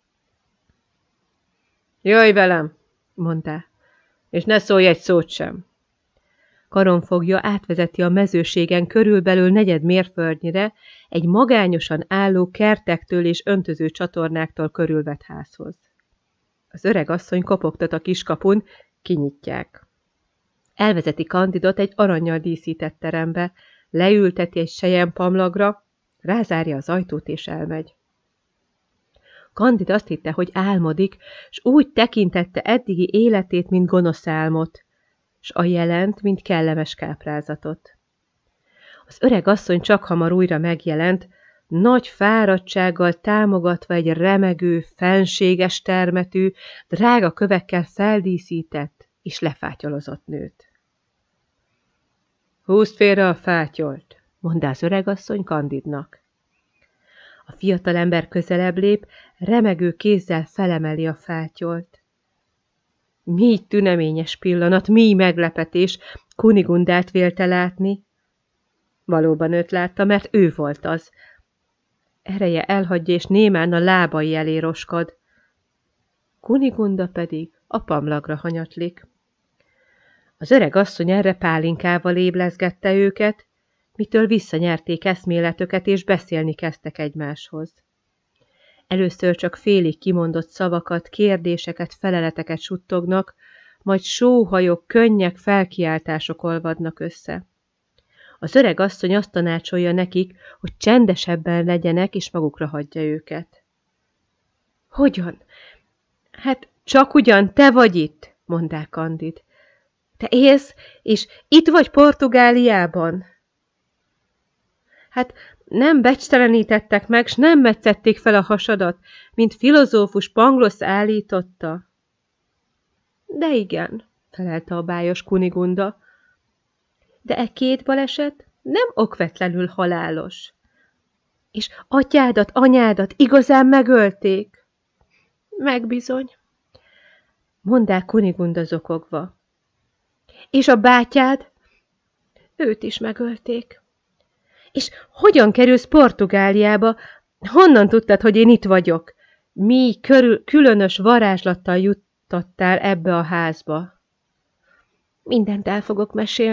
Jöjj velem, mondta, és ne szólj egy szót sem. Karonfogja átvezeti a mezőségen körülbelül negyed mérföldnyire egy magányosan álló kertektől és öntöző csatornáktól körülvett házhoz. Az öreg asszony kopogtat a kiskapun, kinyitják. Elvezeti Candidot egy arannyal díszített terembe, leülteti egy selyempamlagra, rázárja az ajtót és elmegy. Candid azt hitte, hogy álmodik, s úgy tekintette eddigi életét, mint gonosz álmot, s a jelent, mint kellemes káprázatot. Az öreg asszony csak hamar újra megjelent, nagy fáradtsággal támogatva egy remegő, fenséges termetű, drága kövekkel feldíszített és lefátyolozott nőt. Húzd félre a fátyolt, mondta az öregasszony Candidnak. A fiatalember közelebb lép, remegő kézzel felemeli a fátyolt. Mi tüneményes pillanat, mi meglepetés, Kunigundát vélte látni. Valóban őt látta, mert ő volt az. Ereje elhagyja, és némán a lábai elé roskad. Kunigunda pedig a pamlagra hanyatlik. Az öreg asszony erre pálinkával éblezgette őket, mitől visszanyerték eszméletüket, és beszélni kezdtek egymáshoz. Először csak félig kimondott szavakat, kérdéseket, feleleteket suttognak, majd sóhajok, könnyek, felkiáltások olvadnak össze. Az öreg asszony azt tanácsolja nekik, hogy csendesebben legyenek, és magukra hagyja őket. Hogyan? Hát csak ugyan te vagy itt, mondták Candid. Te élsz, és itt vagy Portugáliában? Hát nem becstelenítettek meg, s nem metszették fel a hasadat, mint filozófus Pangloss állította. De igen, felelte a bájos Kunigunda. De e két baleset nem okvetlenül halálos. És atyádat, anyádat igazán megölték? Megbizony, mondták Kunigunda zokogva. És a bátyád? Őt is megölték. És hogyan kerülsz Portugáliába? Honnan tudtad, hogy én itt vagyok? Mi körül, különös varázslattal juttattál ebbe a házba? Mindent el fogok mesélni,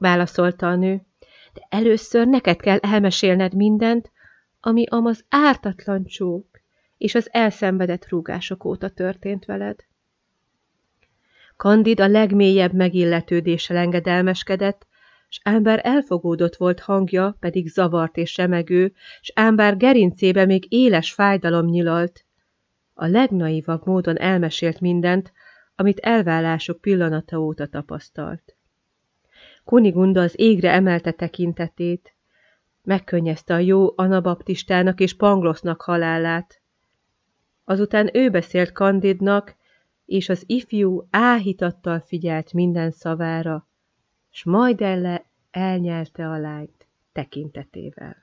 válaszolta a nő, de először neked kell elmesélned mindent, ami az ártatlan csók és az elszenvedett rúgások óta történt veled. Kandid a legmélyebb megilletődéssel engedelmeskedett, s ám bár elfogódott volt hangja, pedig zavart és remegő, s ám bár gerincébe még éles fájdalom nyilalt, a legnaivabb módon elmesélt mindent, amit elválásuk pillanata óta tapasztalt. Kunigunda az égre emelte tekintetét, megkönnyezte a jó Anabaptistának és Panglosznak halálát. Azután ő beszélt Kandidnak, és az ifjú áhítattal figyelt minden szavára, s majd elle elnyelte a lányt tekintetével.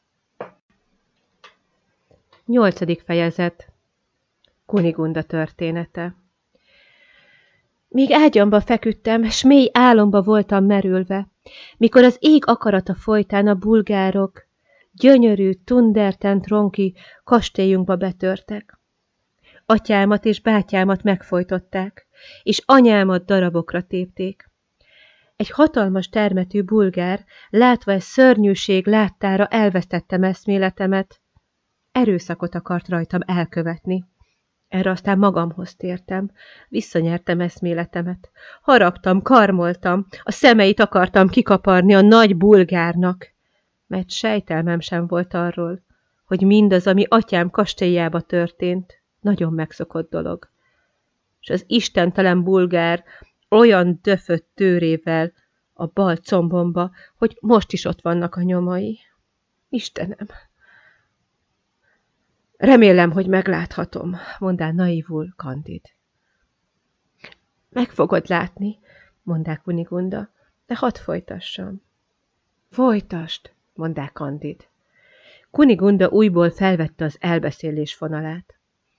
Nyolcadik fejezet. Kunigunda története. Míg ágyamba feküdtem, s mély álomba voltam merülve, mikor az ég akarata folytán a bulgárok gyönyörű Tundertent Ronki kastélyunkba betörtek. Atyámat és bátyámat megfojtották, és anyámat darabokra tépték. Egy hatalmas termetű bulgár, látva egy szörnyűség láttára elvesztettem eszméletemet, erőszakot akart rajtam elkövetni. Erre aztán magamhoz tértem, visszanyertem eszméletemet. Haraptam, karmoltam, a szemeit akartam kikaparni a nagy bulgárnak, mert sejtelmem sem volt arról, hogy mindaz, ami atyám kastélyába történt, nagyon megszokott dolog. És az istentelen bulgár olyan döfött tőrével a bal combomba, hogy most is ott vannak a nyomai. Istenem! Remélem, hogy megláthatom, mondál naívul Kandid. Meg fogod látni, mondták Kunigunda, de hadd folytassam. Folytasd, mondták Kandid. Kunigunda újból felvette az elbeszélés fonalát.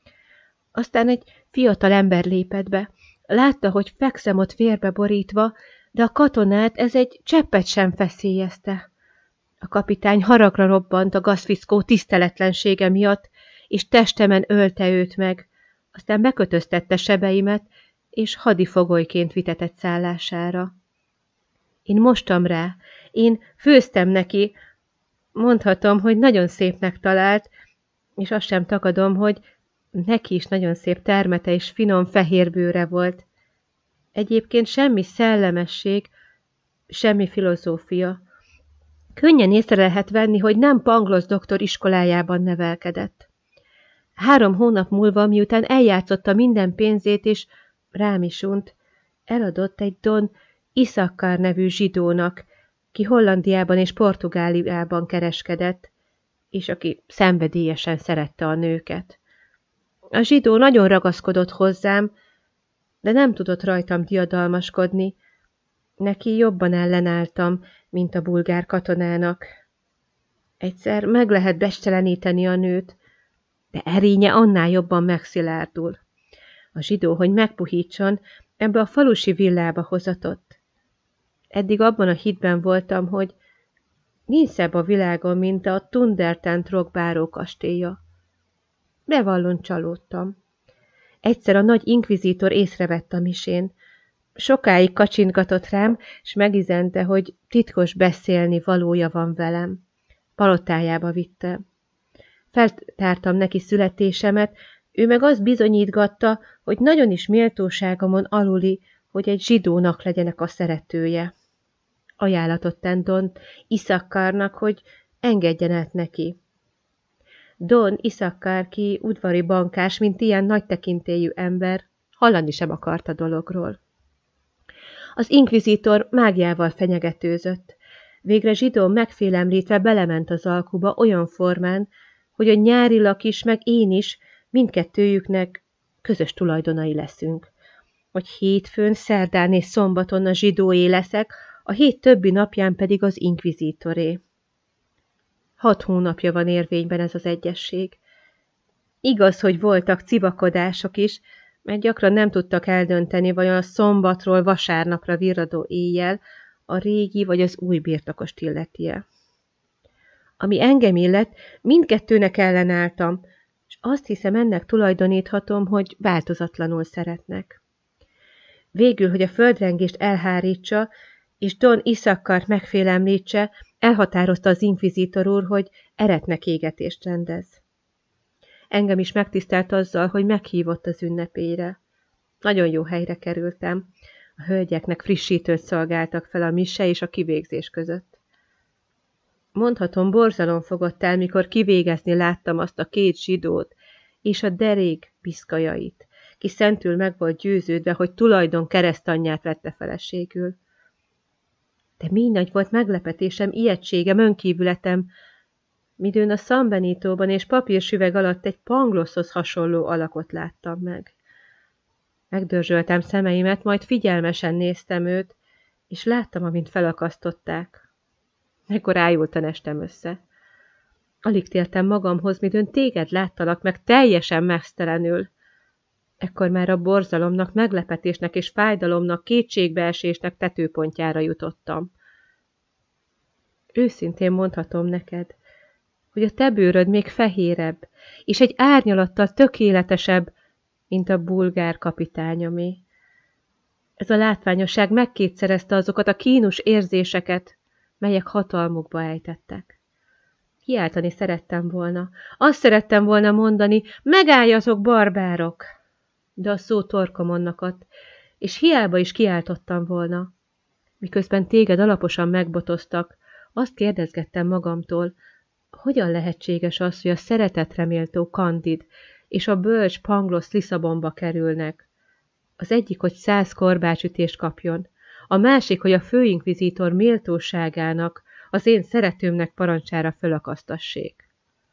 Aztán egy fiatal ember lépett be, látta, hogy fekszem ott vérbe borítva, de a katonát ez egy cseppet sem feszélyezte. A kapitány haragra robbant a gazfiszkó tiszteletlensége miatt, és testemen ölte őt meg, aztán bekötöztette sebeimet, és hadifogolyként vitetett szállására. Én mostam rá, én főztem neki, mondhatom, hogy nagyon szépnek talált, és azt sem tagadom, hogy neki is nagyon szép termete és finom fehér bőre volt. Egyébként semmi szellemesség, semmi filozófia. Könnyen észre lehet venni, hogy nem Panglosz doktor iskolájában nevelkedett. Három hónap múlva, miután eljátszotta minden pénzét, és rám is unt, eladott egy Don Issachar nevű zsidónak, ki Hollandiában és Portugáliában kereskedett, és aki szenvedélyesen szerette a nőket. A zsidó nagyon ragaszkodott hozzám, de nem tudott rajtam diadalmaskodni. Neki jobban ellenálltam, mint a bulgár katonának. Egyszer meg lehet besteleníteni a nőt, de erénye annál jobban megszilárdul. A zsidó, hogy megpuhítson, ebbe a falusi villába hozatott. Eddig abban a hitben voltam, hogy nincs szebb a világon, mint a Tundertent Rock báró kastélya. Bevallon csalódtam. Egyszer a nagy inkvizítor észrevett a misén. Sokáig kacsintgatott rám, s megizente, hogy titkos beszélni valója van velem. Palotájába vitte. Feltártam neki születésemet, ő meg azt bizonyítgatta, hogy nagyon is méltóságomon aluli, hogy egy zsidónak legyenek a szeretője. Ajánlatot tett Don Issacharnak, hogy engedjen át neki. Don Issachar, ki udvari bankás, mint ilyen nagy tekintélyű ember, hallani sem akart a dologról. Az inkvizítor mágiával fenyegetőzött. Végre zsidó megfélemlítve belement az alkuba olyan formán, hogy a nyári lak is, meg én is mindkettőjüknek közös tulajdonai leszünk. Hogy hétfőn, szerdán és szombaton a zsidóé leszek, a hét többi napján pedig az inkvizítoré. Hat hónapja van érvényben ez az egyesség. Igaz, hogy voltak civakodások is, mert gyakran nem tudtak eldönteni, vajon a szombatról vasárnapra virradó éjjel a régi vagy az új birtokost illeti-e. Ami engem illet, mindkettőnek ellenálltam, és azt hiszem, ennek tulajdoníthatom, hogy változatlanul szeretnek. Végül, hogy a földrengést elhárítsa, és Don Iszakkart megfélemlítse, elhatározta az inkvizítor úr, hogy eretnek égetést rendez. Engem is megtisztelt azzal, hogy meghívott az ünnepére. Nagyon jó helyre kerültem. A hölgyeknek frissítőt szolgáltak fel a mise és a kivégzés között. Mondhatom, borzalom fogott el, mikor kivégezni láttam azt a két zsidót és a derék piszkajait, ki szentül meg volt győződve, hogy tulajdon keresztanyját vette feleségül. De mi nagy volt meglepetésem, ijegységem, önkívületem, midőn a San Benitóban és papírsüveg alatt egy Pangloszhoz hasonló alakot láttam meg. Megdörzsöltem szemeimet, majd figyelmesen néztem őt, és láttam, amint felakasztották. Ekkor ájultan estem össze. Alig tértem magamhoz, midőn téged láttalak meg teljesen mesztelenül. Ekkor már a borzalomnak, meglepetésnek és fájdalomnak, kétségbeesésnek tetőpontjára jutottam. Őszintén mondhatom neked, hogy a te bőröd még fehérebb, és egy árnyalattal tökéletesebb, mint a bulgár kapitányomé. Ez a látványosság megkétszerezte azokat a kínus érzéseket, melyek hatalmukba ejtettek. Kiáltani szerettem volna, azt szerettem volna mondani, megálljatok, barbárok! De a szó torkomon akadt, és hiába is kiáltottam volna. Miközben téged alaposan megbotoztak, azt kérdezgettem magamtól, hogyan lehetséges az, hogy a szeretetre méltó Kandid és a bölcs Panglosz Lisszabonba kerülnek. Az egyik, hogy száz korbácsütést kapjon, a másik, hogy a főinkvizítor méltóságának, az én szeretőmnek parancsára fölakasztassék.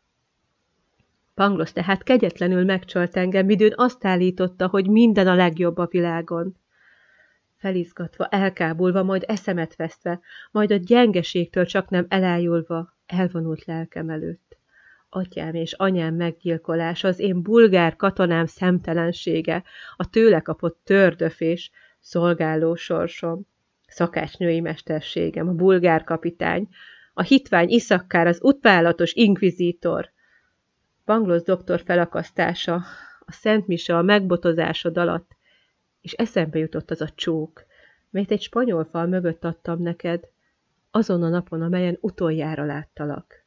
Panglosz tehát kegyetlenül megcsalt engem, midőn azt állította, hogy minden a legjobb a világon. Felizgatva, elkábulva, majd eszemet vesztve, majd a gyengeségtől csak nem elájulva, elvonult lelkem előtt. Atyám és anyám meggyilkolása, az én bulgár katonám szemtelensége, a tőle kapott tördöfés, szolgáló sorsom, szakácsnői mesterségem, a bulgár kapitány, a hitvány Iszakkár, az utálatos inkvizítor, Panglosz doktor felakasztása, a szent mise a megbotozásod alatt, és eszembe jutott az a csók, melyet egy spanyol fal mögött adtam neked, azon a napon, amelyen utoljára láttalak.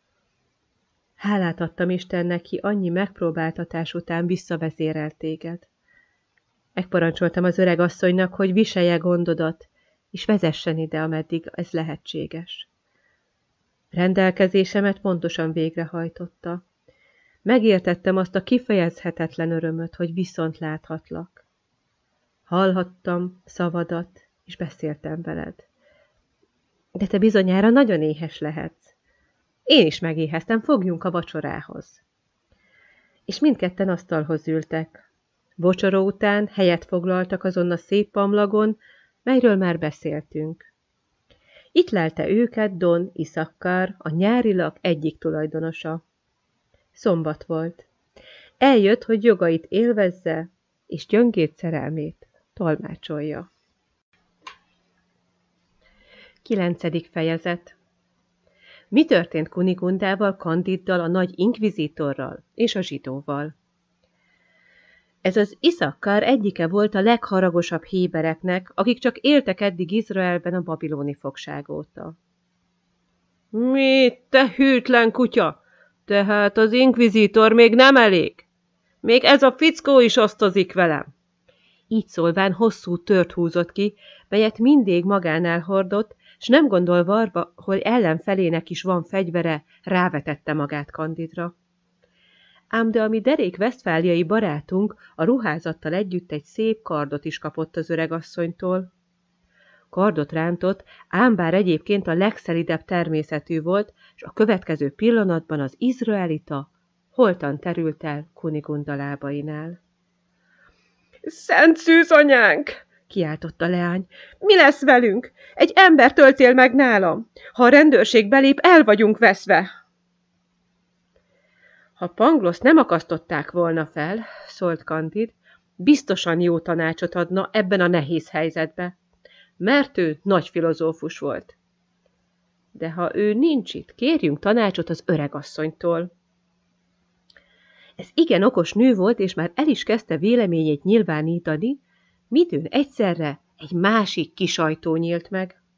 Hálát adtam Istennek, ki annyi megpróbáltatás után visszavezérelt téged. Megparancsoltam az öreg asszonynak, hogy viselje gondodat, és vezessen ide, ameddig ez lehetséges. Rendelkezésemet pontosan végrehajtotta. Megértettem azt a kifejezhetetlen örömöt, hogy viszont láthatlak. Hallhattam szavadat, és beszéltem veled. De te bizonyára nagyon éhes lehetsz. Én is megéheztem, fogjunk a vacsorához. És mindketten asztalhoz ültek. Vacsoró után helyet foglaltak azon a szép pamlagon, melyről már beszéltünk. Itt lelte őket Don Iszakkár, a nyárilak egyik tulajdonosa. Szombat volt. Eljött, hogy jogait élvezze, és gyöngét szerelmét tolmácsolja. Kilencedik fejezet. Mi történt Kunigundával, Kandiddal, a nagy inkvizítorral és a zsidóval? Ez az Iszakkár egyike volt a legharagosabb hébereknek, akik csak éltek eddig Izraelben a babiloni fogság óta. Mi, te hűtlen kutya! Tehát az inkvizítor még nem elég? Még ez a fickó is osztozik velem! Így szólván hosszú tört húzott ki, melyet mindig magánál hordott, s nem gondolva arra, hogy ellenfelének is van fegyvere, rávetette magát Kandidra. Ám de ami derék vesztfáliai barátunk a ruházattal együtt egy szép kardot is kapott az öregasszonytól. Kardot rántott, ám bár egyébként a legszelidebb természetű volt, és a következő pillanatban az izraelita holtan terült el Kunigunda lábainál. Szent szűz anyánk! Kiáltott a leány. Mi lesz velünk? Egy ember töltél meg nálam. Ha a rendőrség belép, el vagyunk veszve. Ha Panglosz nem akasztották volna fel, szólt Kandid, biztosan jó tanácsot adna ebben a nehéz helyzetbe, mert ő nagy filozófus volt. De ha ő nincs itt, kérjünk tanácsot az öregasszonytól. Ez igen okos nő volt, és már el is kezdte véleményét nyilvánítani, midőn egyszerre egy másik kis ajtó nyílt meg.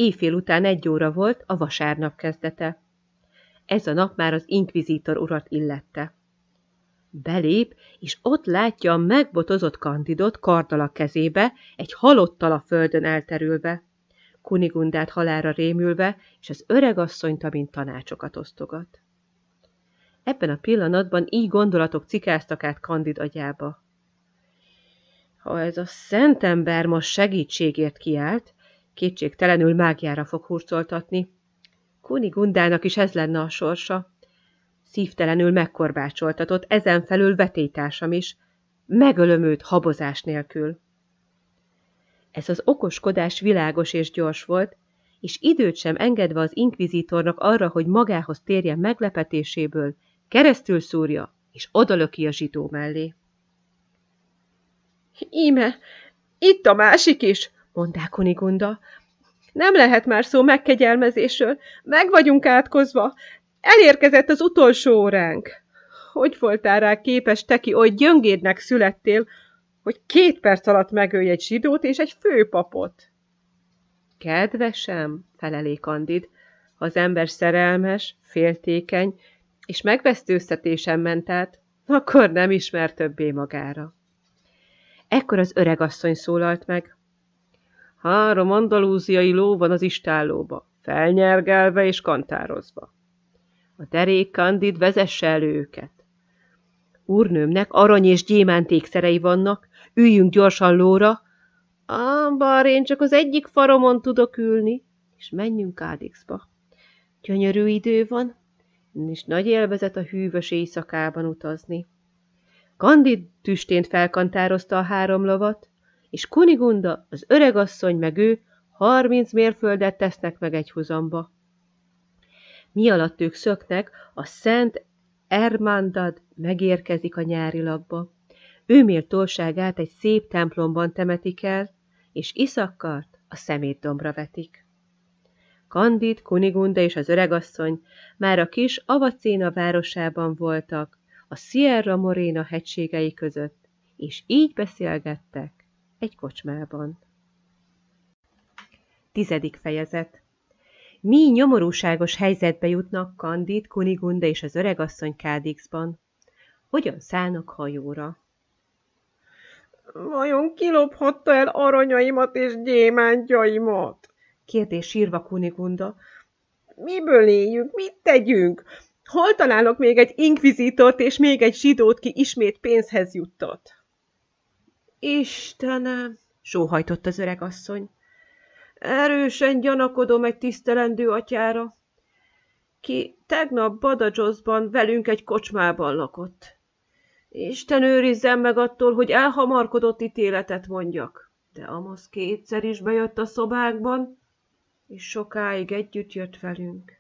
Éjfél után egy óra volt, a vasárnap kezdete. Ez a nap már az inkvizítor urat illette. Belép, és ott látja a megbotozott Candidot karddal a kezébe, egy halottal a földön elterülve, Kunigundát halálra rémülve, és az öregasszonyt, amint tanácsokat osztogat. Ebben a pillanatban így gondolatok cikáztak át Candid agyába. Ha ez a szent ember most segítségért kiált, kétségtelenül mágiára fog hurcoltatni. Kunigundának is ez lenne a sorsa. Szívtelenül megkorbácsoltatott, ezen felül vetélytársam is, megölöm őt habozás nélkül. Ez az okoskodás világos és gyors volt, és időt sem engedve az inkvizítornak arra, hogy magához térjen meglepetéséből, keresztül szúrja, és odalöki a zsidó mellé. Íme, itt a másik is, mondták Kunigunda. Nem lehet már szó megkegyelmezésről, meg vagyunk átkozva, elérkezett az utolsó óránk. Hogy voltál rá képes, te ki, oly gyöngédnek születtél, hogy két perc alatt megölj egy zsidót és egy főpapot? Kedvesem, felelé Candid, ha az ember szerelmes, féltékeny, és megvesztőztetésen ment át, akkor nem ismer többé magára. Ekkor az öregasszony szólalt meg. Három andalúziai ló van az istállóba, felnyergelve és kantározva. A derék Candid vezesse elő őket. Úrnőmnek arany és gyémánt ékszerei vannak, üljünk gyorsan lóra, ám bár én csak az egyik faromon tudok ülni, és menjünk Cadixba. Gyönyörű idő van, és nagy élvezet a hűvös éjszakában utazni. Candid tüstént felkantározta a három lovat, és Kunigunda, az öregasszony meg ő harminc mérföldet tesznek meg egy huzamba. Mi alatt ők szöknek, a Szent Ermandad megérkezik a nyárilagba. Ő méltóságát egy szép templomban temetik el, és Iszakkart a szemétdombra vetik. Candid, Kunigunda és az öregasszony már a kis Avacéna városában voltak, a Sierra Morena hegységei között, és így beszélgettek egy kocsmában. Tizedik fejezet. Mi nyomorúságos helyzetbe jutnak Candid, Kunigunda és az öregasszony Cadixban? Hogyan szállnak hajóra? Vajon kilophatta el aranyaimat és gyémántjaimat? Kérdés sírva Kunigunda. Miből éljünk, mit tegyünk? Hol találok még egy inkvizítort és még egy zsidót, ki ismét pénzhez juttat? Istenem, sóhajtott az öregasszony. Erősen gyanakodom egy tisztelendő atyára, ki tegnap Badajoszban velünk egy kocsmában lakott. Isten őrizzen meg attól, hogy elhamarkodott ítéletet mondjak, de Amos kétszer is bejött a szobánkban, és sokáig együtt jött velünk.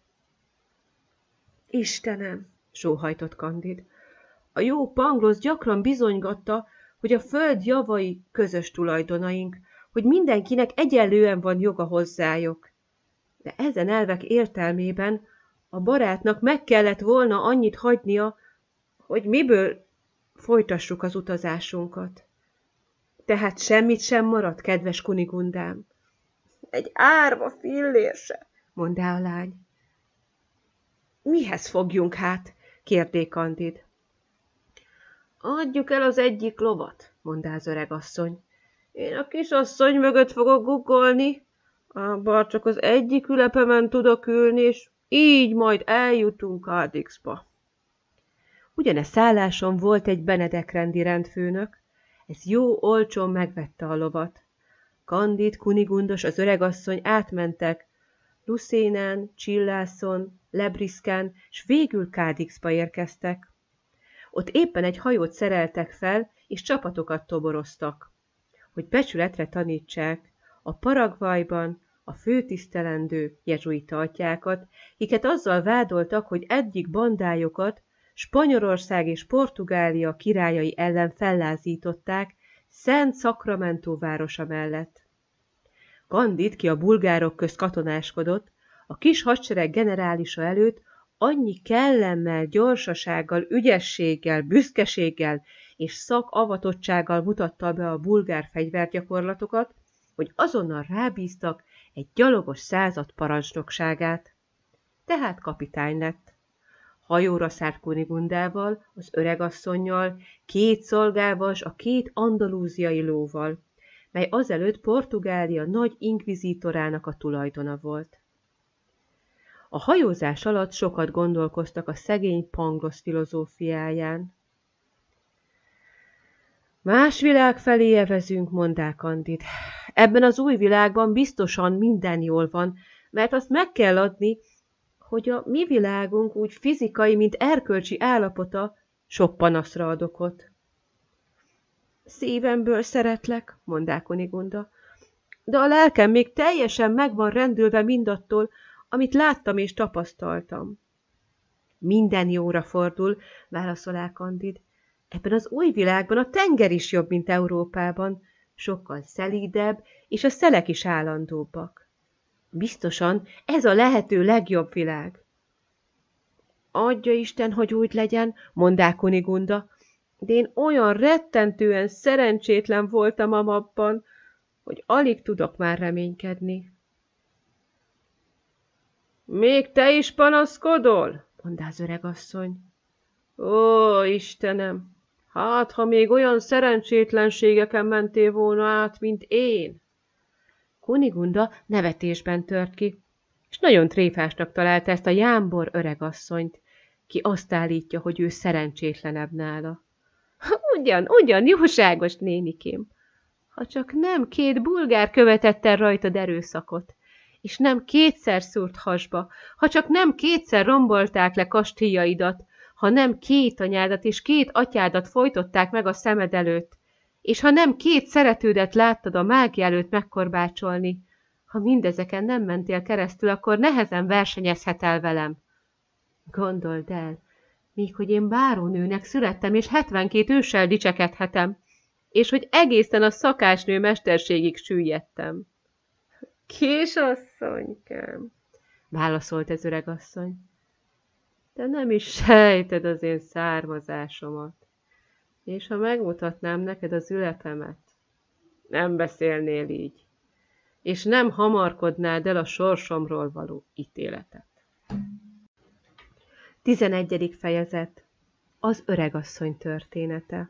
Istenem, sóhajtott Candid, a jó Pangloss gyakran bizonygatta, hogy a föld javai közös tulajdonaink, hogy mindenkinek egyenlően van joga hozzájuk. De ezen elvek értelmében a barátnak meg kellett volna annyit hagynia, hogy miből folytassuk az utazásunkat. Tehát semmit sem maradt, kedves Kunigundám. Egy árva fillér se, mondta a lány. Mihez fogjunk hát? Kérdé Candid. Adjuk el az egyik lovat, mondta az öregasszony. Én a kisasszony mögött fogok guggolni, bár csak az egyik ülepemen tudok ülni, és így majd eljutunk Cadixba. Ugyane szálláson volt egy benedekrendi rendfőnök, ez jó olcsón megvette a lovat. Candid, Kunigundos, az öregasszony átmentek Lucénán, Csillászon, Lebriszkán, s végül Cadixba érkeztek. Ott éppen egy hajót szereltek fel, és csapatokat toboroztak, hogy becsületre tanítsák a Paraguayban a főtisztelendő jezsuita atyákat, kiket azzal vádoltak, hogy egyik bandájukat Spanyolország és Portugália királyai ellen fellázították Szent Sacramento városa mellett. Candid, ki a bulgárok közt katonáskodott, a kis hadsereg generálisa előtt annyi kellemmel, gyorsasággal, ügyességgel, büszkeséggel és szakavatottsággal mutatta be a bulgár fegyvergyakorlatokat, hogy azonnal rábíztak egy gyalogos század parancsnokságát. Tehát kapitány lett. Hajóra szállt Kunigundával, az öregasszonnyal, két szolgával s a két andalúziai lóval, mely azelőtt Portugália nagy inkvizítorának a tulajdona volt. A hajózás alatt sokat gondolkoztak a szegény Pangloss filozófiáján. Más világ felé evezünk, mondták Candide. Ebben az új világban biztosan minden jól van, mert azt meg kell adni, hogy a mi világunk úgy fizikai, mint erkölcsi állapota sok panaszra ad okot. Szívemből szeretlek, mondták Kunigunda, de a lelkem még teljesen meg van rendülve mindattól, amit láttam és tapasztaltam. Minden jóra fordul, válaszolá Candide. Ebben az új világban a tenger is jobb, mint Európában, sokkal szelídebb, és a szelek is állandóbbak. Biztosan ez a lehető legjobb világ. Adja Isten, hogy úgy legyen, mondák Kunigunda, de én olyan rettentően szerencsétlen voltam abban, hogy alig tudok már reménykedni. Még te is panaszkodol? Mondá az öregasszony. Ó, Istenem, hát ha még olyan szerencsétlenségeken mentél volna át, mint én. Kunigunda nevetésben tört ki, és nagyon tréfásnak találta ezt a jámbor öregasszonyt, ki azt állítja, hogy ő szerencsétlenebb nála. Ugyan, ugyan, jóságos nénikém, ha csak nem két bulgár követett el rajtad erőszakot, és nem kétszer szúrt hasba, ha csak nem kétszer rombolták le kastélyaidat, ha nem két anyádat és két atyádat folytották meg a szemed előtt, és ha nem két szeretődet láttad a mágia előtt megkorbácsolni, ha mindezeken nem mentél keresztül, akkor nehezen versenyezhet velem. Gondold el, míg hogy én bárónőnek születtem, és hetvenkét őssel dicsekedhetem, és hogy egészen a szakásnő mesterségig süllyedtem. Kisasszonykám, válaszolt az öregasszony, te nem is sejted az én származásomat, és ha megmutatnám neked az ülepemet, nem beszélnél így, és nem hamarkodnád el a sorsomról való ítéletet. Tizenegyedik fejezet. Az öregasszony története.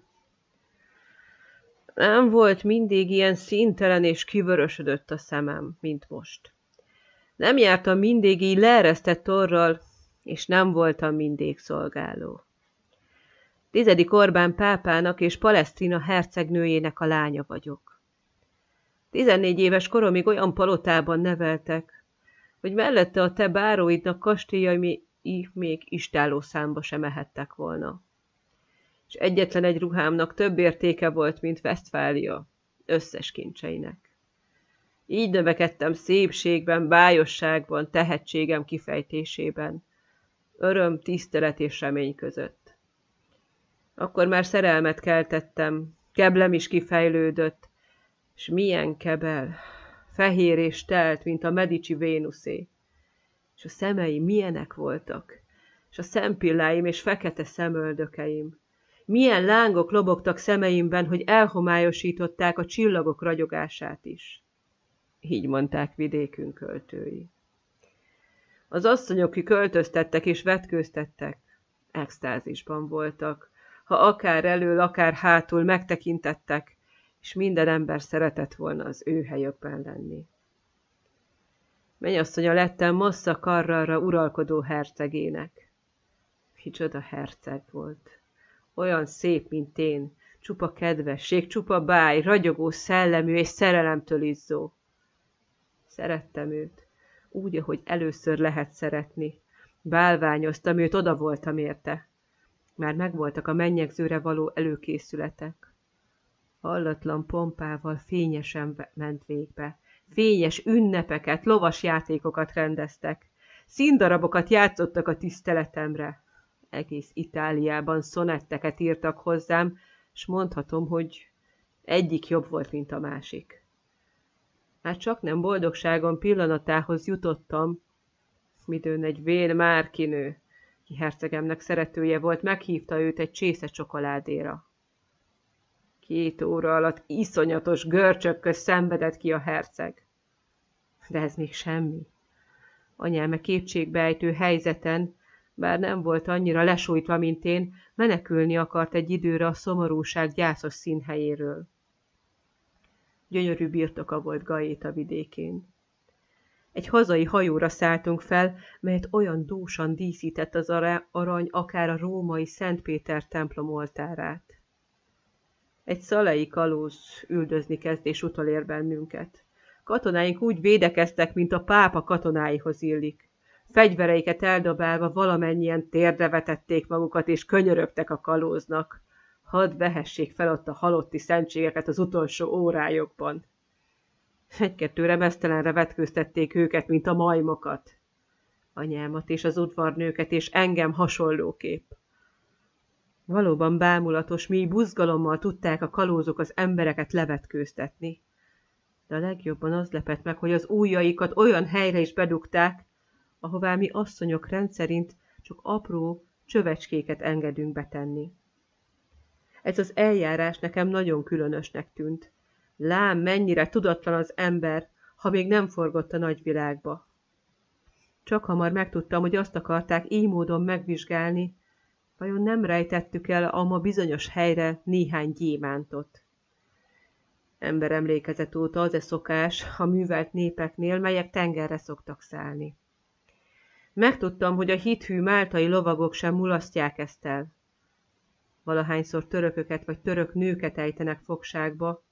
Nem volt mindig ilyen színtelen és kivörösödött a szemem, mint most. Nem jártam mindig így leeresztett orral, és nem voltam mindig szolgáló. Tizedik Orbán pápának és Palestrina hercegnőjének a lánya vagyok. Tizennégy éves koromig olyan palotában neveltek, hogy mellette a te báróidnak kastélyai még istállószámba sem mehettek volna. És egyetlen egy ruhámnak több értéke volt, mint Westfália összes kincseinek. Így növekedtem szépségben, bájosságban, tehetségem kifejtésében, öröm, tisztelet és remény között. Akkor már szerelmet keltettem, keblem is kifejlődött, és milyen kebel, fehér és telt, mint a Medici Vénuszé. És a szemei milyenek voltak, és a szempilláim és fekete szemöldökeim. Milyen lángok lobogtak szemeimben, hogy elhomályosították a csillagok ragyogását is. Így mondták vidékünk költői. Az asszonyok, ki költöztettek és vetkőztettek, extázisban voltak, ha akár elől, akár hátul megtekintettek, és minden ember szeretett volna az ő helyükben lenni. Mennyasszonya lettem Massa Carrara uralkodó hercegének. Micsoda herceg volt. Olyan szép, mint én, csupa kedvesség, csupa báj, ragyogó szellemű és szerelemtől izzó. Szerettem őt, úgy, ahogy először lehet szeretni. Bálványoztam őt, oda voltam érte. Már megvoltak a mennyegzőre való előkészületek. Hallatlan pompával fényesen ment végbe. Fényes ünnepeket, lovas játékokat rendeztek. Színdarabokat játszottak a tiszteletemre. Egész Itáliában szonetteket írtak hozzám, s mondhatom, hogy egyik jobb volt, mint a másik. Már csak nem boldogságom pillanatához jutottam, midőn egy vén márkinő, ki hercegemnek szeretője volt, meghívta őt egy csésze csokoládéra. Két óra alatt iszonyatos görcsökköz szenvedett ki a herceg. De ez még semmi. Anyám kétségbeejtő helyzeten, bár nem volt annyira lesújtva, mint én, menekülni akart egy időre a szomorúság gyászos színhelyéről. Gyönyörű birtoka volt Gaéta vidékén. Egy hazai hajóra szálltunk fel, melyet olyan dúsan díszített az arany, akár a római Szent Péter templom oltárát. Egy szalai kalóz üldözni kezdés utolér bennünket. Katonáink úgy védekeztek, mint a pápa katonáihoz illik. Fegyvereiket eldobálva valamennyien térdre vetették magukat, és könyörögtek a kalóznak. Hadd vehessék fel ott a halotti szentségeket az utolsó órájukban. Egy-kettőre meztelenre vetkőztették őket, mint a majmokat. Anyámat és az udvarnőket, és engem hasonlóképp. Valóban bámulatos, mély buzgalommal tudták a kalózok az embereket levetkőztetni. De a legjobban az lepett meg, hogy az ujjaikat olyan helyre is bedugták, ahová mi asszonyok rendszerint csak apró csövecskéket engedünk betenni. Ez az eljárás nekem nagyon különösnek tűnt. Lám, mennyire tudatlan az ember, ha még nem forgott a nagyvilágba. Csak hamar megtudtam, hogy azt akarták így módon megvizsgálni, vajon nem rejtettük el a ma bizonyos helyre néhány gyémántot. Emberemlékezet óta az e szokás a művelt népeknél, melyek tengerre szoktak szállni. Megtudtam, hogy a hithű máltai lovagok sem mulasztják ezt el. Valahányszor törököket vagy török nőket ejtenek fogságba.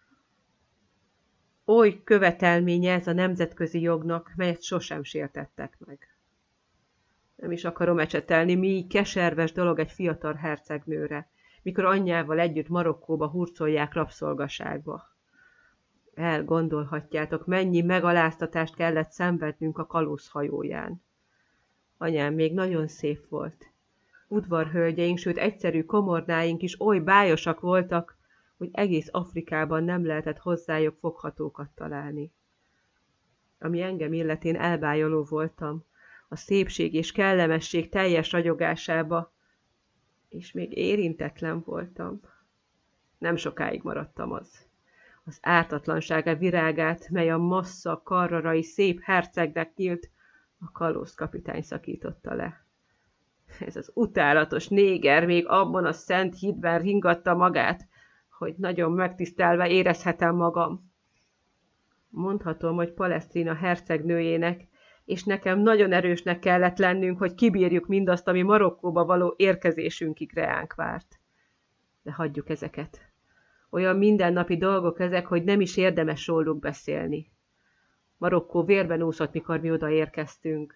Oly követelménye ez a nemzetközi jognak, melyet sosem sértettek meg. Nem is akarom ecsetelni, mi keserves dolog egy fiatal hercegnőre, mikor anyjával együtt Marokkóba hurcolják rabszolgaságba. Elgondolhatjátok, mennyi megaláztatást kellett szenvednünk a kalóz hajóján. Anyám még nagyon szép volt. Udvarhölgyeink, sőt egyszerű komornáink is oly bájosak voltak, hogy egész Afrikában nem lehetett hozzájuk foghatókat találni. Ami engem illetén elbájoló voltam, a szépség és kellemesség teljes ragyogásába, és még érintetlen voltam. Nem sokáig maradtam az. Az ártatlansága virágát, mely a massza karrarai szép hercegnek nyílt, a kalóz kapitány szakította le. Ez az utálatos néger még abban a szent hitben ringatta magát, hogy nagyon megtisztelve érezhetem magam. Mondhatom, hogy Palestrina hercegnőjének, és nekem nagyon erősnek kellett lennünk, hogy kibírjuk mindazt, ami Marokkóba való érkezésünkig reánk várt. De hagyjuk ezeket. Olyan mindennapi dolgok ezek, hogy nem is érdemes róluk beszélni. Marokkó vérben úszott, mikor mi oda érkeztünk.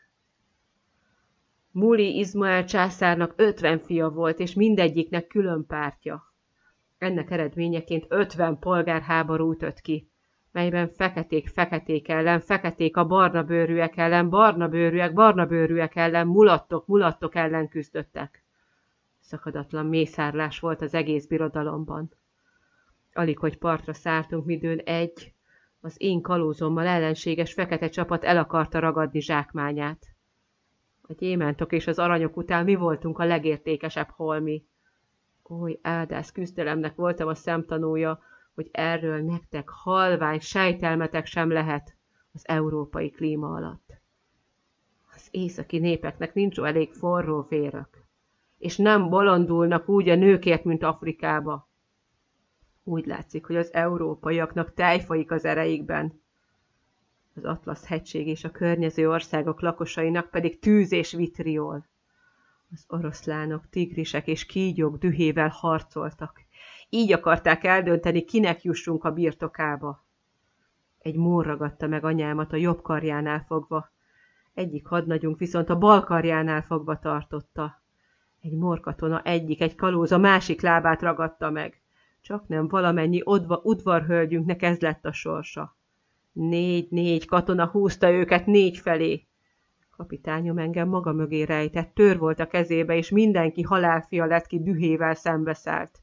Muli Izmael császárnak ötven fia volt, és mindegyiknek külön pártja. Ennek eredményeként ötven polgárháború ütött ki, melyben feketék feketék ellen, feketék a barna bőrűek ellen, barna bőrűek, barna bőrűek ellen, mulattok, mulattok ellen küzdöttek. Szakadatlan mészárlás volt az egész birodalomban. Alig, hogy partra szálltunk, midőn egy, az én kalózommal ellenséges fekete csapat el akarta ragadni zsákmányát. A gyémántok és az aranyok után mi voltunk a legértékesebb holmi. Oly áldász küzdelemnek voltam a szemtanúja, hogy erről nektek halvány sejtelmetek sem lehet az európai klíma alatt. Az északi népeknek nincs elég forró vérök, és nem bolondulnak úgy a nőkért, mint Afrikába. Úgy látszik, hogy az európaiaknak tejfaik az ereikben. Az Atlasz-hegység és a környező országok lakosainak pedig tűz és vitriol. Az oroszlánok, tigrisek és kígyók dühével harcoltak. Így akarták eldönteni, kinek jussunk a birtokába. Egy mór ragadta meg anyámat a jobb karjánál fogva. Egyik hadnagyunk viszont a bal karjánál fogva tartotta. Egy morkatona egyik, egy kalóz a másik lábát ragadta meg. Csak nem valamennyi odva, udvarhölgyünknek ez lett a sorsa. Négy-négy katona húzta őket négy felé. Kapitányom engem maga mögé rejtett, tör volt a kezébe, és mindenki halálfia lett, ki dühével szembeszállt.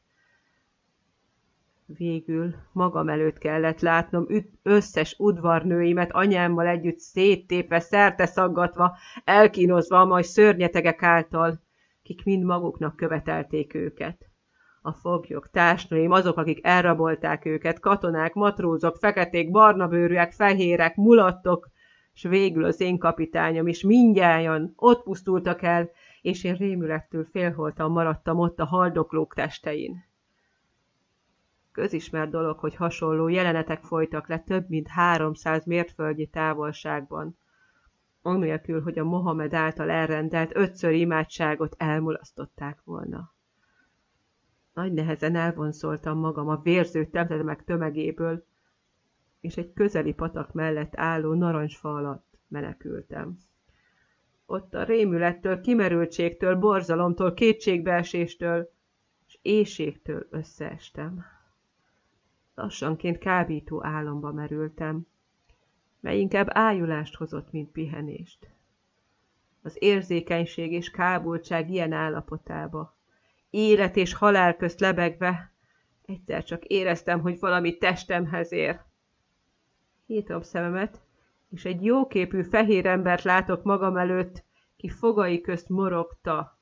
Végül magam előtt kellett látnom összes udvarnőimet anyámmal együtt széttépve, szerte szaggatva, elkínozva, majd szörnyetegek által, kik mind maguknak követelték őket. A foglyok, társnőim, azok, akik elrabolták őket, katonák, matrózok, feketék, barnabőrűek, fehérek, mulattok, s végül az én kapitányom is mindnyájan ott pusztultak el, és én rémülettől félholtan maradtam ott a haldoklók testein. Közismert dolog, hogy hasonló jelenetek folytak le több mint háromszáz mértföldnyi távolságban, annélkül, hogy a Mohamed által elrendelt ötször imádságot elmulasztották volna. Nagy nehezen elvonszoltam magam a vérző templemek tömegéből, és egy közeli patak mellett álló narancsfa alatt menekültem. Ott a rémülettől, kimerültségtől, borzalomtól, kétségbeeséstől és éhségtől összeestem. Lassanként kábító álomba merültem, mely inkább ájulást hozott, mint pihenést. Az érzékenység és kábultság ilyen állapotába, élet és halál közt lebegve, egyszer csak éreztem, hogy valami testemhez ér. Nyitom szememet, és egy jóképű fehér embert látok magam előtt, ki fogai közt morogta.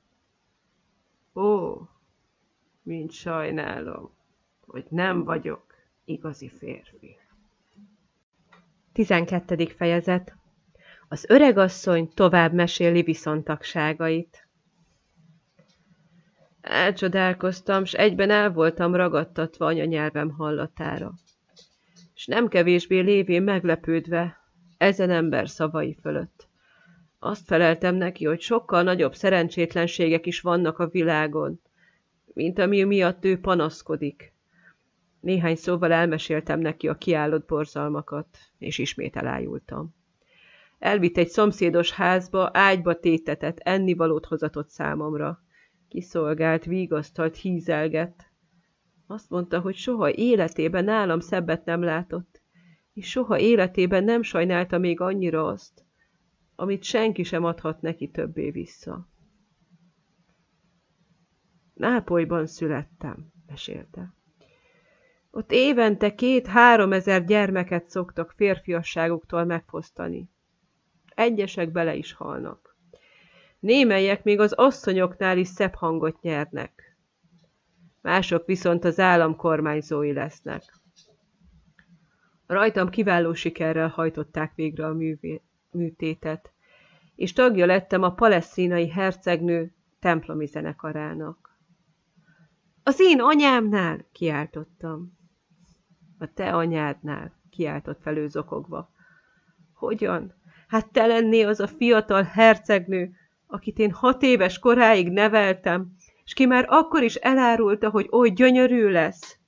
Ó, mint sajnálom, hogy nem vagyok igazi férfi. tizenkettedik fejezet. Az öregasszony tovább meséli viszontagságait. Elcsodálkoztam, s egyben el voltam ragadtatva anyanyelvem hallatára. És nem kevésbé lévén meglepődve ezen ember szavai fölött. Azt feleltem neki, hogy sokkal nagyobb szerencsétlenségek is vannak a világon, mint ami miatt ő panaszkodik. Néhány szóval elmeséltem neki a kiállott borzalmakat, és ismét elájultam. Elvitt egy szomszédos házba, ágyba tétetett, ennivalót hozatott számomra. Kiszolgált, vigasztalt, hízelgett. Azt mondta, hogy soha életében nálam szebbet nem látott, és soha életében nem sajnálta még annyira azt, amit senki sem adhat neki többé vissza. Nápolyban születtem, mesélte. Ott évente két-három ezer gyermeket szoktak férfiasságuktól megfosztani. Egyesek bele is halnak. Némelyek még az asszonyoknál is szebb hangot nyernek. Mások viszont az állam kormányzói lesznek. Rajtam kiváló sikerrel hajtották végre a művé, műtétet, és tagja lettem a palesztinai hercegnő templomi zenekarának. Az én anyámnál, kiáltottam. A te anyádnál, kiáltott fel ő zokogva. Hogyan? Hát te lennél az a fiatal hercegnő, akit én hat éves koráig neveltem, és ki már akkor is elárulta, hogy oly gyönyörű lesz.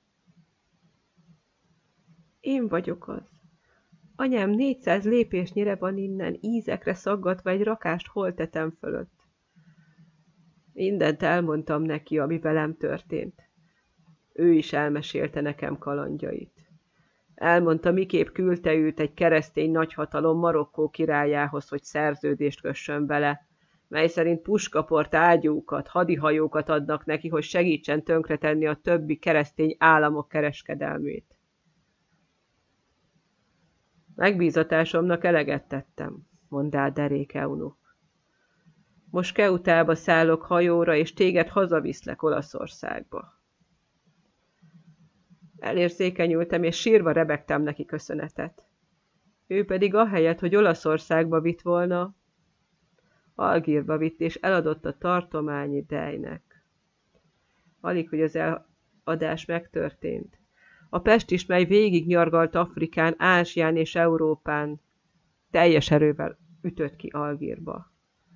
Én vagyok az. Anyám négyszáz lépésnyire van innen, ízekre szaggatva egy rakást holtetem fölött. Mindent elmondtam neki, ami velem történt. Ő is elmesélte nekem kalandjait. Elmondta, miképp küldte őt egy keresztény nagyhatalom Marokkó királyához, hogy szerződést kössön vele, mely szerint puskaport, ágyúkat, hadihajókat adnak neki, hogy segítsen tönkretenni a többi keresztény államok kereskedelmét. Megbízatásomnak eleget tettem, mondál derék eunuch. Most Keutába szállok hajóra, és téged hazaviszlek Olaszországba. Elérzékenyültem, és sírva rebegtem neki köszönetet. Ő pedig ahelyett, hogy Olaszországba vitt volna, Algírba vitt, és eladott a tartományi dejnek. Alig, hogy az eladás megtörtént. A pest is, mely végignyargalt Afrikán, Ázsián és Európán, teljes erővel ütött ki Algírba.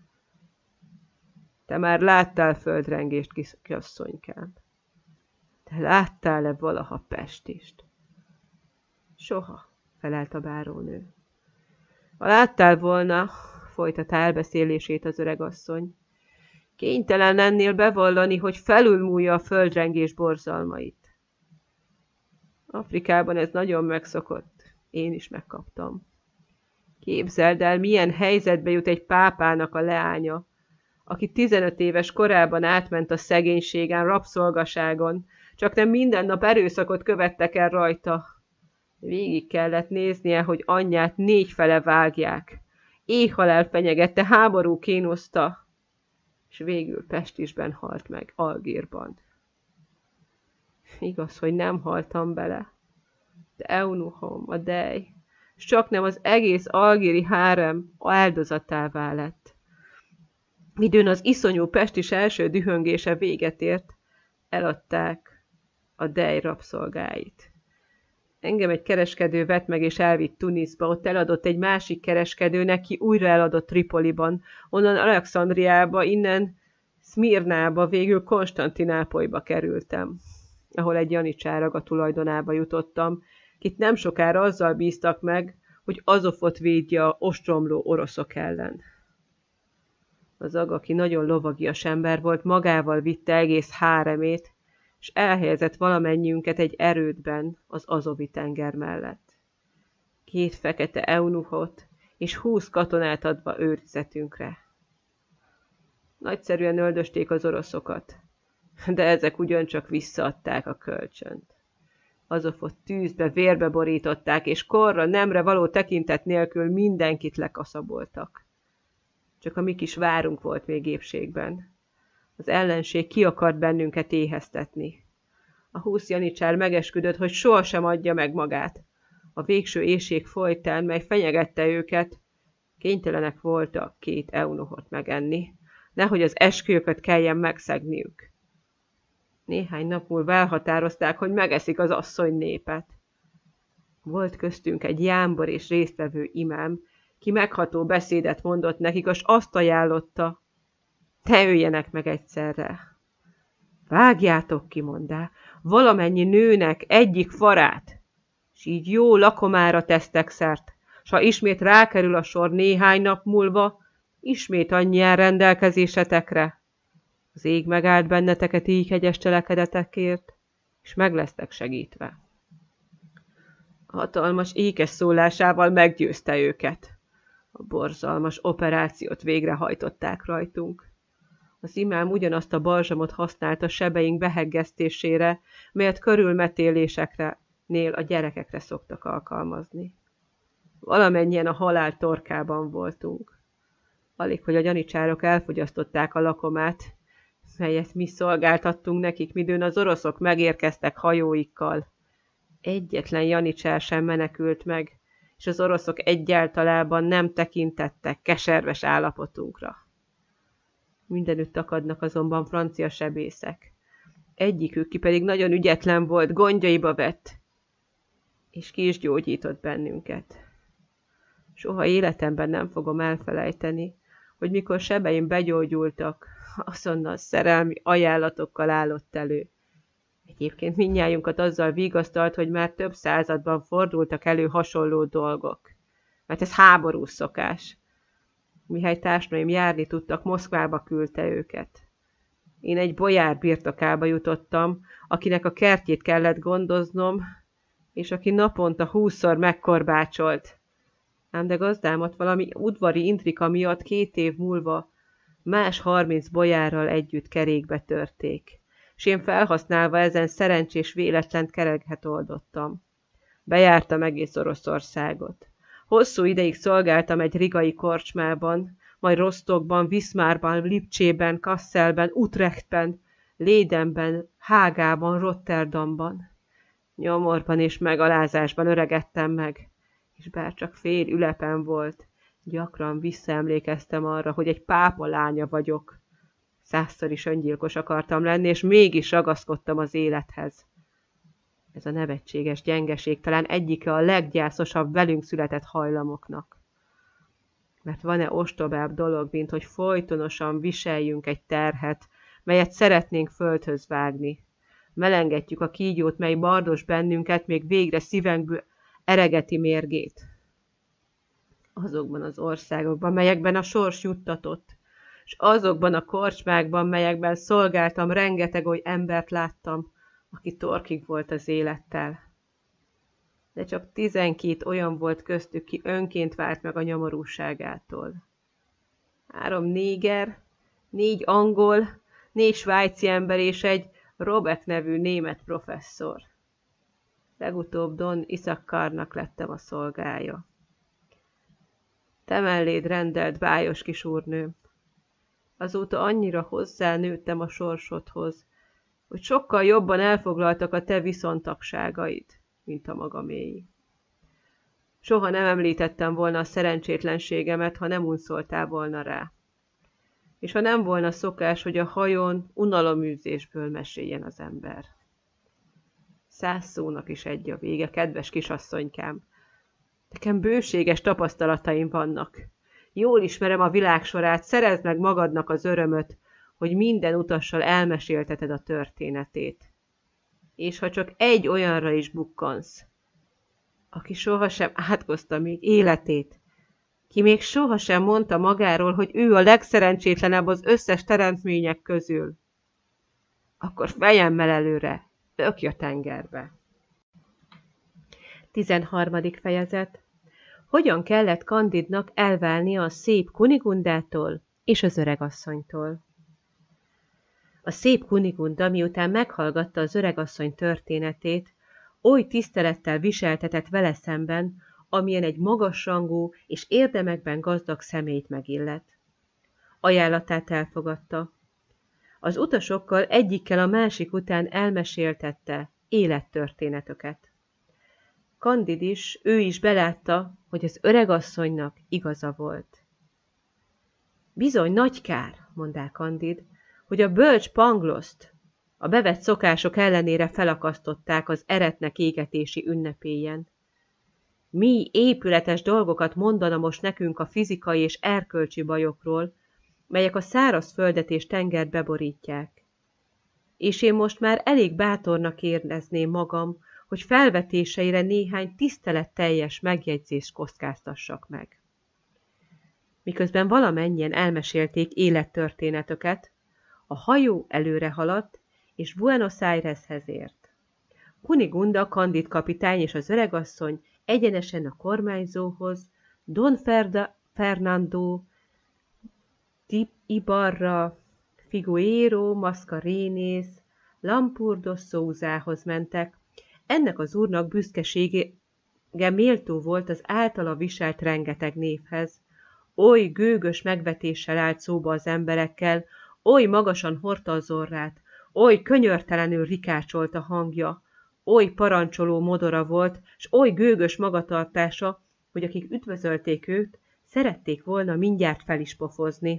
Te már láttál földrengést, kisasszonykám? Te láttál-e valaha Pestist? Soha, felelt a bárónő. Ha láttál volna, folytatta elbeszélését az öregasszony, kénytelen lennél bevallani, hogy felülmúlja a földrengés borzalmait. Afrikában ez nagyon megszokott, én is megkaptam. Képzeld el, milyen helyzetbe jut egy pápának a leánya, aki tizenöt éves korában átment a szegénységen, rabszolgaságon, csak nem minden nap erőszakot követtek el rajta. Végig kellett néznie, hogy anyját négyfele vágják. Éhhalál fenyegette, háború kínoszta, és végül Pestisben halt meg, Algírban. Igaz, hogy nem haltam bele, de eunuchom, a dej, s csaknem az egész algéri hárem áldozatává lett. Midőn az iszonyú pestis első dühöngése véget ért, eladták a dej rabszolgáit. Engem egy kereskedő vett meg és elvitt Tuniszba, ott eladott egy másik kereskedő, neki újra eladott Tripoliban, onnan Alexandriába, innen Szmirnába, végül Konstantinápolyba kerültem, ahol egy janicsárag a tulajdonába jutottam, kit nem sokára azzal bíztak meg, hogy Azofot védje a ostromló oroszok ellen. Az ag, aki nagyon lovagias ember volt, magával vitte egész háremét, és elhelyezett valamennyiünket egy erődben az Azovi tenger mellett. Két fekete eunuchot és húsz katonát adva őrizetünkre. Nagyszerűen öldösték az oroszokat, de ezek ugyancsak visszaadták a kölcsönt. Azofot tűzbe, vérbe borították, és korra, nemre való tekintet nélkül mindenkit lekaszaboltak. Csak a mi kis várunk volt még épségben. Az ellenség ki akart bennünket éheztetni. A húsz janicsár megesküdött, hogy sohasem adja meg magát. A végső éhség folytán, mely fenyegette őket, kénytelenek voltak két eunuchot megenni, nehogy az esküjüket kelljen megszegniük. Néhány nap múlva elhatározták, hogy megeszik az asszony népet. Volt köztünk egy jámbor és résztvevő imám, ki megható beszédet mondott nekik, és azt ajánlotta, te öljenek meg egyszerre. Vágjátok ki, mondá, valamennyi nőnek egyik farát, s így jó lakomára tesztek szert, s ha ismét rákerül a sor néhány nap múlva, ismét annyián rendelkezésetekre. Az ég megállt benneteket így hegyes cselekedetekért, és meg lesztek segítve. Hatalmas ékes szólásával meggyőzte őket. A borzalmas operációt végrehajtották rajtunk. Az imám ugyanazt a balzsamot használta sebeink beheggesztésére, melyet körülmetéléseknél a gyerekekre szoktak alkalmazni. Valamennyien a halál torkában voltunk. Alig, hogy a janicsárok elfogyasztották a lakomát, melyet mi szolgáltattunk nekik, midőn az oroszok megérkeztek hajóikkal. Egyetlen janicsár sem menekült meg, és az oroszok egyáltalában nem tekintettek keserves állapotunkra. Mindenütt akadnak azonban francia sebészek. Egyikük, ki pedig nagyon ügyetlen volt, gondjaiba vett, és ki is gyógyított bennünket. Soha életemben nem fogom elfelejteni, hogy mikor sebeim begyógyultak, azonnal szerelmi ajánlatokkal állott elő. Egyébként mindnyájunkat azzal vigasztalt, hogy már több században fordultak elő hasonló dolgok, mert ez háborús szokás. Mihely társnaim járni tudtak, Moszkvába küldte őket. Én egy bojár birtokába jutottam, akinek a kertjét kellett gondoznom, és aki naponta húszszor megkorbácsolt. Ám de gazdámat valami udvari intrika miatt két év múlva más harminc bojárral együtt kerékbe törték, s én felhasználva ezen szerencsés véletlent kerekhet oldottam. Bejártam egész Oroszországot. Hosszú ideig szolgáltam egy rigai korcsmában, majd Rostokban, Viszmárban, Lipcsében, Kasszelben, Utrechtben, Lédenben, Hágában, Rotterdamban. Nyomorban és megalázásban öregedtem meg, és bár csak fél ülepen volt, gyakran visszaemlékeztem arra, hogy egy pápa lánya vagyok. Százszor is öngyilkos akartam lenni, és mégis ragaszkodtam az élethez. Ez a nevetséges gyengeség talán egyike a leggyászosabb velünk született hajlamoknak. Mert van-e ostobább dolog, mint hogy folytonosan viseljünk egy terhet, melyet szeretnénk földhöz vágni. Melengetjük a kígyót, mely bardos bennünket, még végre szívenkből eregeti mérgét. Azokban az országokban, melyekben a sors juttatott, és azokban a korcsmákban, melyekben szolgáltam, rengeteg oly embert láttam, aki torkig volt az élettel. De csak tizenkét olyan volt köztük, ki önként vált meg a nyomorúságától. Három néger, négy angol, négy svájci ember és egy Robek nevű német professzor. Legutóbb Don Iszakarnak lettem a szolgája. Te melléd rendelt, bájos kis úrnőm. Azóta annyira hozzánőttem a sorsodhoz, hogy sokkal jobban elfoglaltak a te viszontagságaid, mint a magaméi. Soha nem említettem volna a szerencsétlenségemet, ha nem unszoltál volna rá. És ha nem volna szokás, hogy a hajón unaloműzésből meséljen az ember. Száz szónak is egy a vége, kedves kisasszonykám. Nekem bőséges tapasztalataim vannak. Jól ismerem a világ sorát, szerezd meg magadnak az örömöt, hogy minden utassal elmesélteted a történetét. És ha csak egy olyanra is bukkansz, aki sohasem átkozta még életét, ki még sohasem mondta magáról, hogy ő a legszerencsétlenebb az összes teremtmények közül, akkor fejemmel előre, lökj a tengerbe. tizenharmadik fejezet. Hogyan kellett Kandidnak elválnia a szép Kunigundától és az öregasszonytól? A szép Kunigunda, miután meghallgatta az öregasszony történetét, oly tisztelettel viseltetett vele szemben, amilyen egy magasrangú és érdemekben gazdag személyt megillet. Ajánlatát elfogadta. Az utasokkal egyikkel a másik után elmeséltette élettörténetüket. Kandid is, ő is belátta, hogy az öregasszonynak igaza volt. Bizony nagy kár, mondta Kandid, hogy a bölcs Pangloszt a bevett szokások ellenére felakasztották az eretnek égetési ünnepélyen. Mi épületes dolgokat mondana most nekünk a fizikai és erkölcsi bajokról, melyek a szárazföldet és tengert beborítják. És én most már elég bátornak érezném magam, hogy felvetéseire néhány tiszteletteljes megjegyzést kockáztassak meg. Miközben valamennyien elmesélték élettörténetüket, a hajó előre haladt, és Buenos Aireshez ért. Kunigunda, Kandid kapitány és az öregasszony egyenesen a kormányzóhoz, Don Ferda, Fernando, Di Ibarra, Figueiro, Mascarenes, Lampurdos Souzához mentek. Ennek az úrnak büszkesége méltó volt az általa viselt rengeteg névhez. Oly gőgös megvetéssel állt szóba az emberekkel, oly magasan hordta az orrát, oly könyörtelenül rikácsolt a hangja, oly parancsoló modora volt, s oly gőgös magatartása, hogy akik üdvözölték őt, szerették volna mindjárt fel is pofozni.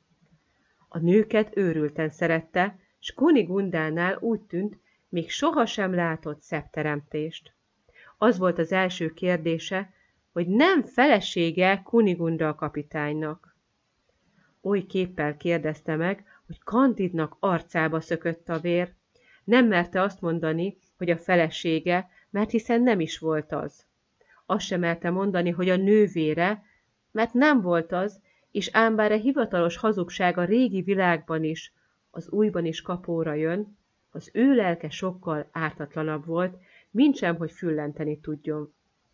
A nőket őrülten szerette, s Kunigundánál úgy tűnt, még sohasem látott szebb teremtést. Az volt az első kérdése, hogy nem felesége Kunigunda a kapitánynak. Oly képpel kérdezte meg, hogy Kandidnak arcába szökött a vér. Nem merte azt mondani, hogy a felesége, mert hiszen nem is volt az. Azt sem merte mondani, hogy a nővére, mert nem volt az, és ám bár a hivatalos hazugság a régi világban is, az újban is kapóra jön, az ő lelke sokkal ártatlanabb volt, mintsem, hogy füllenteni tudjon.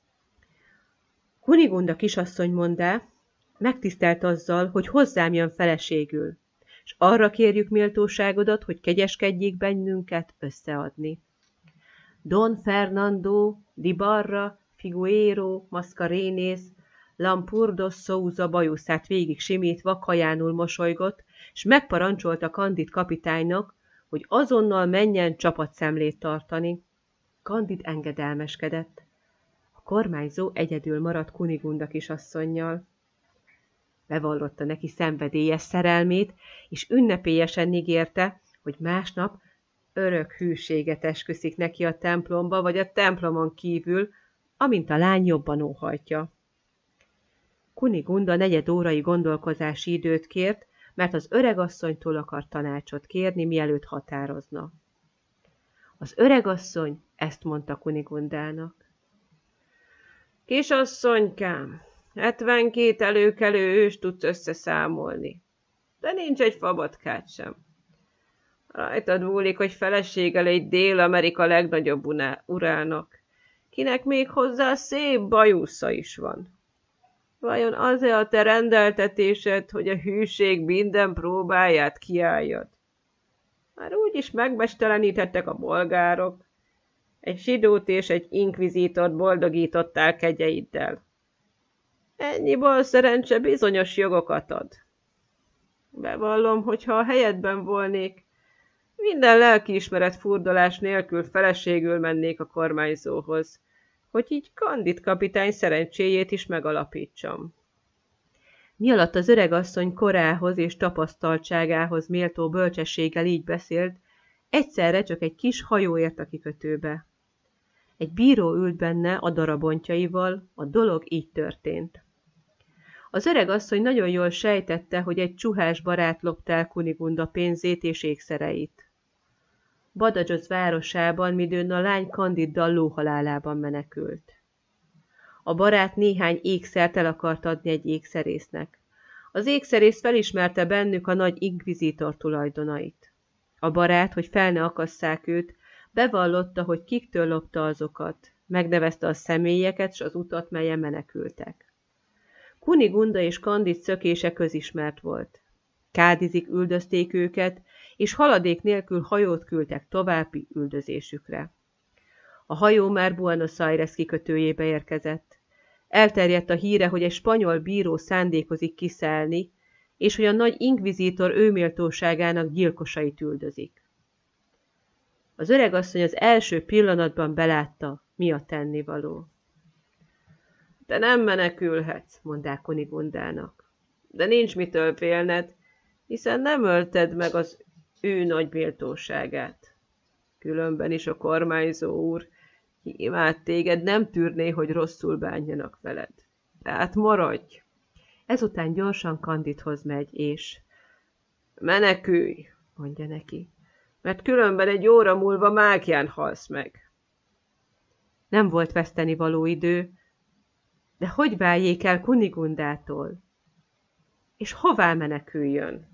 Kunigunda kisasszony mondá, megtisztelt azzal, hogy hozzám jön feleségül, és arra kérjük méltóságodat, hogy kegyeskedjék bennünket összeadni. Don Fernando, Di Barra, Figueiro, Mascarenes, Lampurdos Souza bajuszát végig simítva kajánul mosolygott, és megparancsolta Kandid kapitánynak, hogy azonnal menjen csapatszemlét tartani. Kandid engedelmeskedett. A kormányzó egyedül maradt Kunigunda kisasszonnyal. Bevallotta neki szenvedélyes szerelmét, és ünnepélyesen ígérte, hogy másnap örök hűséget esküszik neki a templomba, vagy a templomon kívül, amint a lány jobban óhajtja. Kunigunda negyed órai gondolkozási időt kért, mert az öregasszonytól akart tanácsot kérni, mielőtt határozna. Az öregasszony ezt mondta Kunigundának. Kisasszonykám, hetvenkét előkelő őst tudsz összeszámolni, de nincs egy fabatkát sem. Rajtad múlik, hogy feleségelj Dél-Amerika legnagyobb urának, kinek még hozzá szép bajusza is van. Vajon az-e a te rendeltetésed, hogy a hűség minden próbáját kiálljad? Már úgyis megmestelenítettek a bolgárok. Egy zsidót és egy inkvizítort boldogítottál kegyeiddel. Ennyi bal szerencse bizonyos jogokat ad. Bevallom, hogy ha a helyedben volnék, minden lelkiismeret furdalás nélkül feleségül mennék a kormányzóhoz, hogy így Kandid kapitány szerencséjét is megalapítsam. Mi alatt az öregasszony korához és tapasztaltságához méltó bölcsességgel így beszélt, egyszerre csak egy kis hajó ért a kikötőbe. Egy bíró ült benne a darabontjaival, a dolog így történt. Az öregasszony nagyon jól sejtette, hogy egy csuhás barát lopta el Kunigunda pénzét és ékszereit. Badajoz városában, midőn a lány Kandiddal lóhalálában menekült. A barát néhány ékszert el akart adni egy ékszerésznek. Az ékszerész felismerte bennük a nagy inkvizítor tulajdonait. A barát, hogy fel ne akasszák őt, bevallotta, hogy kiktől lopta azokat, megnevezte a személyeket s az utat, melyen menekültek. Kunigunda és Kandid szökése közismert volt. Kádizik üldözték őket, és haladék nélkül hajót küldtek további üldözésükre. A hajó már Buenos Aires kikötőjébe érkezett. Elterjedt a híre, hogy egy spanyol bíró szándékozik kiszállni, és hogy a nagy inkvizítor őméltóságának gyilkosait üldözik. Az öregasszony az első pillanatban belátta, mi a tennivaló. Te nem menekülhetsz, mondták Kunigundának, de nincs mitől félned, hiszen nem ölted meg az ő nagy méltóságát. Különben is a kormányzó úr, ki imád téged, nem tűrné, hogy rosszul bánjanak veled. Tehát maradj! Ezután gyorsan Kandidhoz megy, és menekülj, mondja neki, mert különben egy óra múlva mákján halsz meg. Nem volt vesztenivaló idő, de hogy váljék el Kunigundától? És hová meneküljön?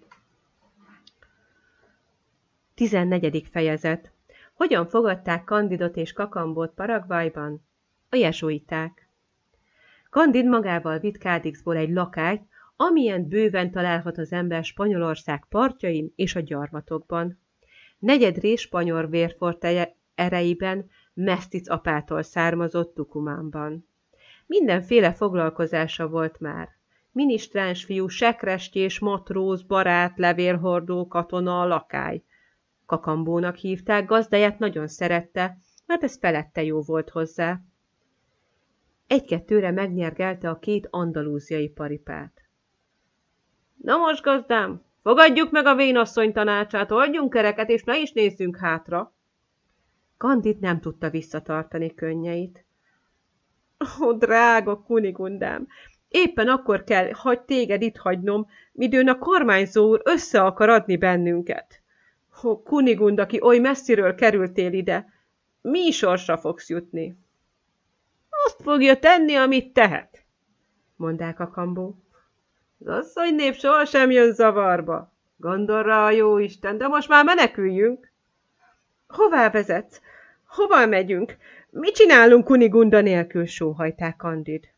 tizennegyedik fejezet. Hogyan fogadták Kandidot és Kakambót Paraguayban? A jezsuiták. Kandid magával vitt Kádixból egy lakályt, amilyen bőven találhat az ember Spanyolország partjain és a gyarmatokban. Negyedrés spanyol vérfort ereiben Mesztic apától származott Tucumánban. Mindenféle foglalkozása volt már. Minisztráns fiú, sekrestjés, matróz, barát, levélhordó, katona, lakály. Kakambónak hívták, gazdáját nagyon szerette, mert ez felette jó volt hozzá. Egy-kettőre megnyergelte a két andalúziai paripát. Na most, gazdám, fogadjuk meg a vénasszony tanácsát, adjunk kereket, és ne is nézzünk hátra. Kandid nem tudta visszatartani könnyeit. Ó, drága Kunigundám, éppen akkor kell, hagy téged itt hagynom, midőn a kormányzó úr össze akar adni bennünket. Ó, Kunigund, aki oly messziről kerültél ide, mi sorsra fogsz jutni? Azt fogja tenni, amit tehet, mondták Kakambó. Az asszony nép sohasem jön zavarba. Gondol rá a jóisten, de most már meneküljünk. Hová vezetsz? Hova megyünk? Mit csinálunk Kunigunda nélkül, sóhajták Kandid.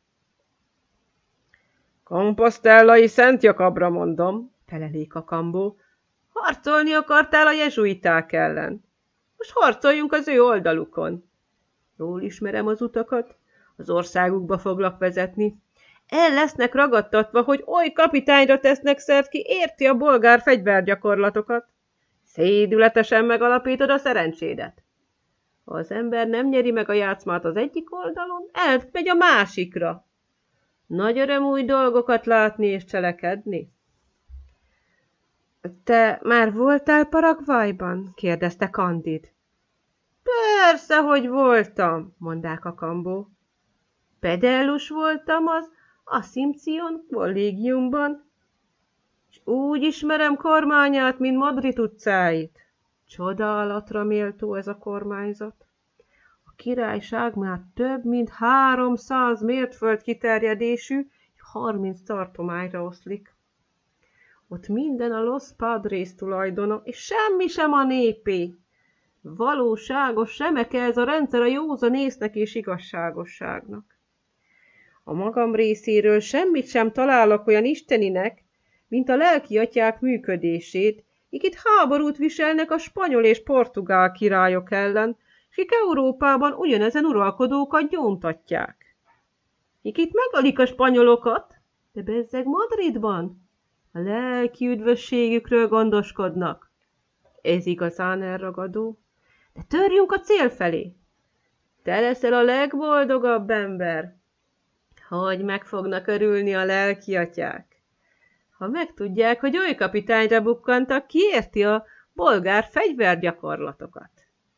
Komposztellai Szent Jakabra mondom, feleli Kakambó. Harcolni akartál a jezsuiták ellen. Most harcoljunk az ő oldalukon. Jól ismerem az utakat, az országukba foglak vezetni. El lesznek ragadtatva, hogy oly kapitányra tesznek szert, ki érti a bolgár fegyvergyakorlatokat. Szédületesen megalapítod a szerencsédet. Ha az ember nem nyeri meg a játszmát az egyik oldalon, elmegy a másikra. Nagy öröm új dolgokat látni és cselekedni. Te már voltál Paraguayban? kérdezte Kandid. Persze, hogy voltam, mondták Kakambó. Pedellus voltam az Assumpción kollégiumban, és úgy ismerem kormányát, mint Madrid utcáit. Csodálatra méltó ez a kormányzat. A királyság már több mint háromszáz mértföld kiterjedésű, és harminc tartományra oszlik. Ott minden a Los Padres tulajdona, és semmi sem a népé. Valóságos remeke ez a rendszer a józan észnek és igazságosságnak. A magam részéről semmit sem találok olyan isteninek, mint a lelki atyák működését, akik háborút viselnek a spanyol és portugál királyok ellen, és akik Európában ugyanezen uralkodókat gyóntatják. Akik megölik a spanyolokat, de bezzeg Madridban a lelki üdvösségükről gondoskodnak. Ez igazán elragadó. De törjünk a cél felé. te leszel a legboldogabb ember, hogy meg fognak örülni a lelki atyák, ha megtudják, hogy oly kapitányra bukkantak, ki érti a bolgár fegyvergyakorlatokat.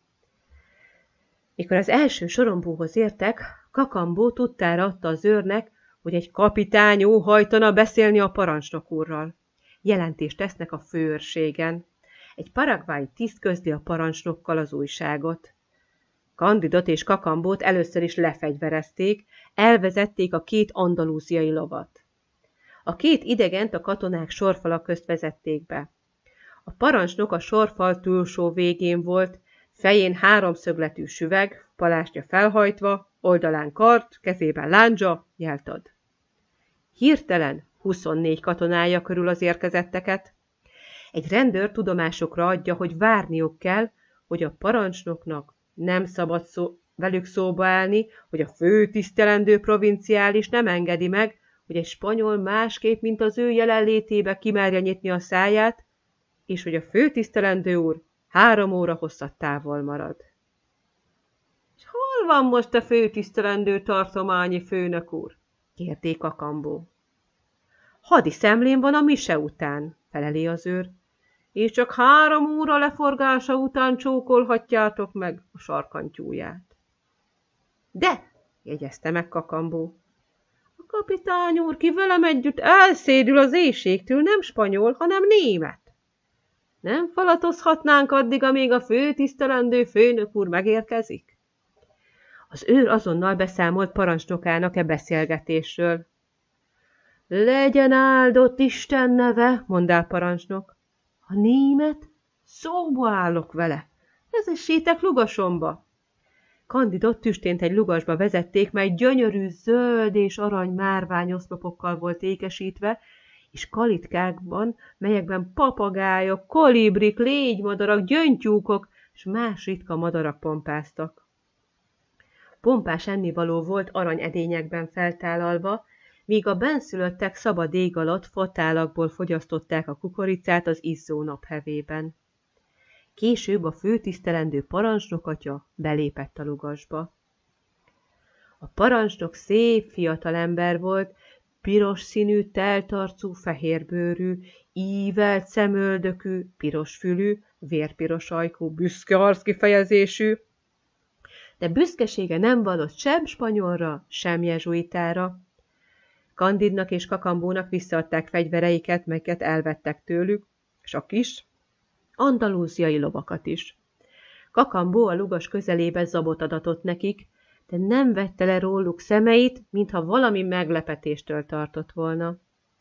Mikor az első sorompóhoz értek, Kakambó tudtára adta az őrnek, hogy egy kapitány óhajtana beszélni a parancsnok úrral. Jelentést tesznek a főőrségen. Egy paragvái tiszt közli a parancsnokkal az újságot. Candidot és Kakambót először is lefegyverezték, elvezették a két andalúziai lovat. A két idegent a katonák sorfalak közt vezették be. A parancsnok a sorfal túlsó végén volt, fején háromszögletű süveg, palástja felhajtva, oldalán kard, kezében láncsa, jelt ad. Hirtelen huszonnégy katonája körül az érkezetteket. Egy rendőr tudomásukra adja, hogy várniuk kell, hogy a parancsnoknak nem szabad szó, velük szóba állni, hogy a főtisztelendő provinciális nem engedi meg, hogy egy spanyol másképp, mint az ő jelenlétébe kimerje nyitni a száját, és hogy a főtisztelendő úr három óra hosszat távol marad. És hol van most a főtisztelendő tartományi főnök úr? Kérdé Kakambó. Hadi szemlén van a mise után, feleli az őr, és csak három óra leforgása után csókolhatjátok meg a sarkantyúját. De, jegyezte meg Kakambó, a kapitány úr, ki velem együtt elszédül az éhségtől, nem spanyol, hanem német. Nem falatozhatnánk addig, amíg a főtisztelendő főnök úr megérkezik? Az őr azonnal beszámolt parancsnokának e beszélgetésről. Legyen áldott Isten neve, mondá parancsnok. A német, szóba állok vele. Vezessétek lugasomba. Candidot tüstént egy lugasba vezették, mely gyönyörű zöld és arany márványoszlopokkal volt ékesítve, és kalitkákban, melyekben papagájok, kolibrik, légymadarak, gyöngytyúkok és más ritka madarak pompáztak. Pompás ennivaló volt aranyedényekben feltálalva, míg a benszülöttek szabad ég alatt fatálakból fogyasztották a kukoricát az izzó naphevében. Később a főtisztelendő parancsnok atya belépett a lugasba. A parancsnok szép fiatalember volt, piros színű, teltarcú, fehérbőrű, ívelt szemöldökű, piros fülű, vérpiros ajkú, büszke arckifejezésű, de büszkesége nem vallott sem spanyolra, sem jezsuitára. Candidnak és Kakambónak visszaadták fegyvereiket, melyeket elvettek tőlük, és a kis andalúziai lovakat is. Kakambó a lugas közelébe zabot adatott nekik, de nem vette le róluk szemeit, mintha valami meglepetéstől tartott volna.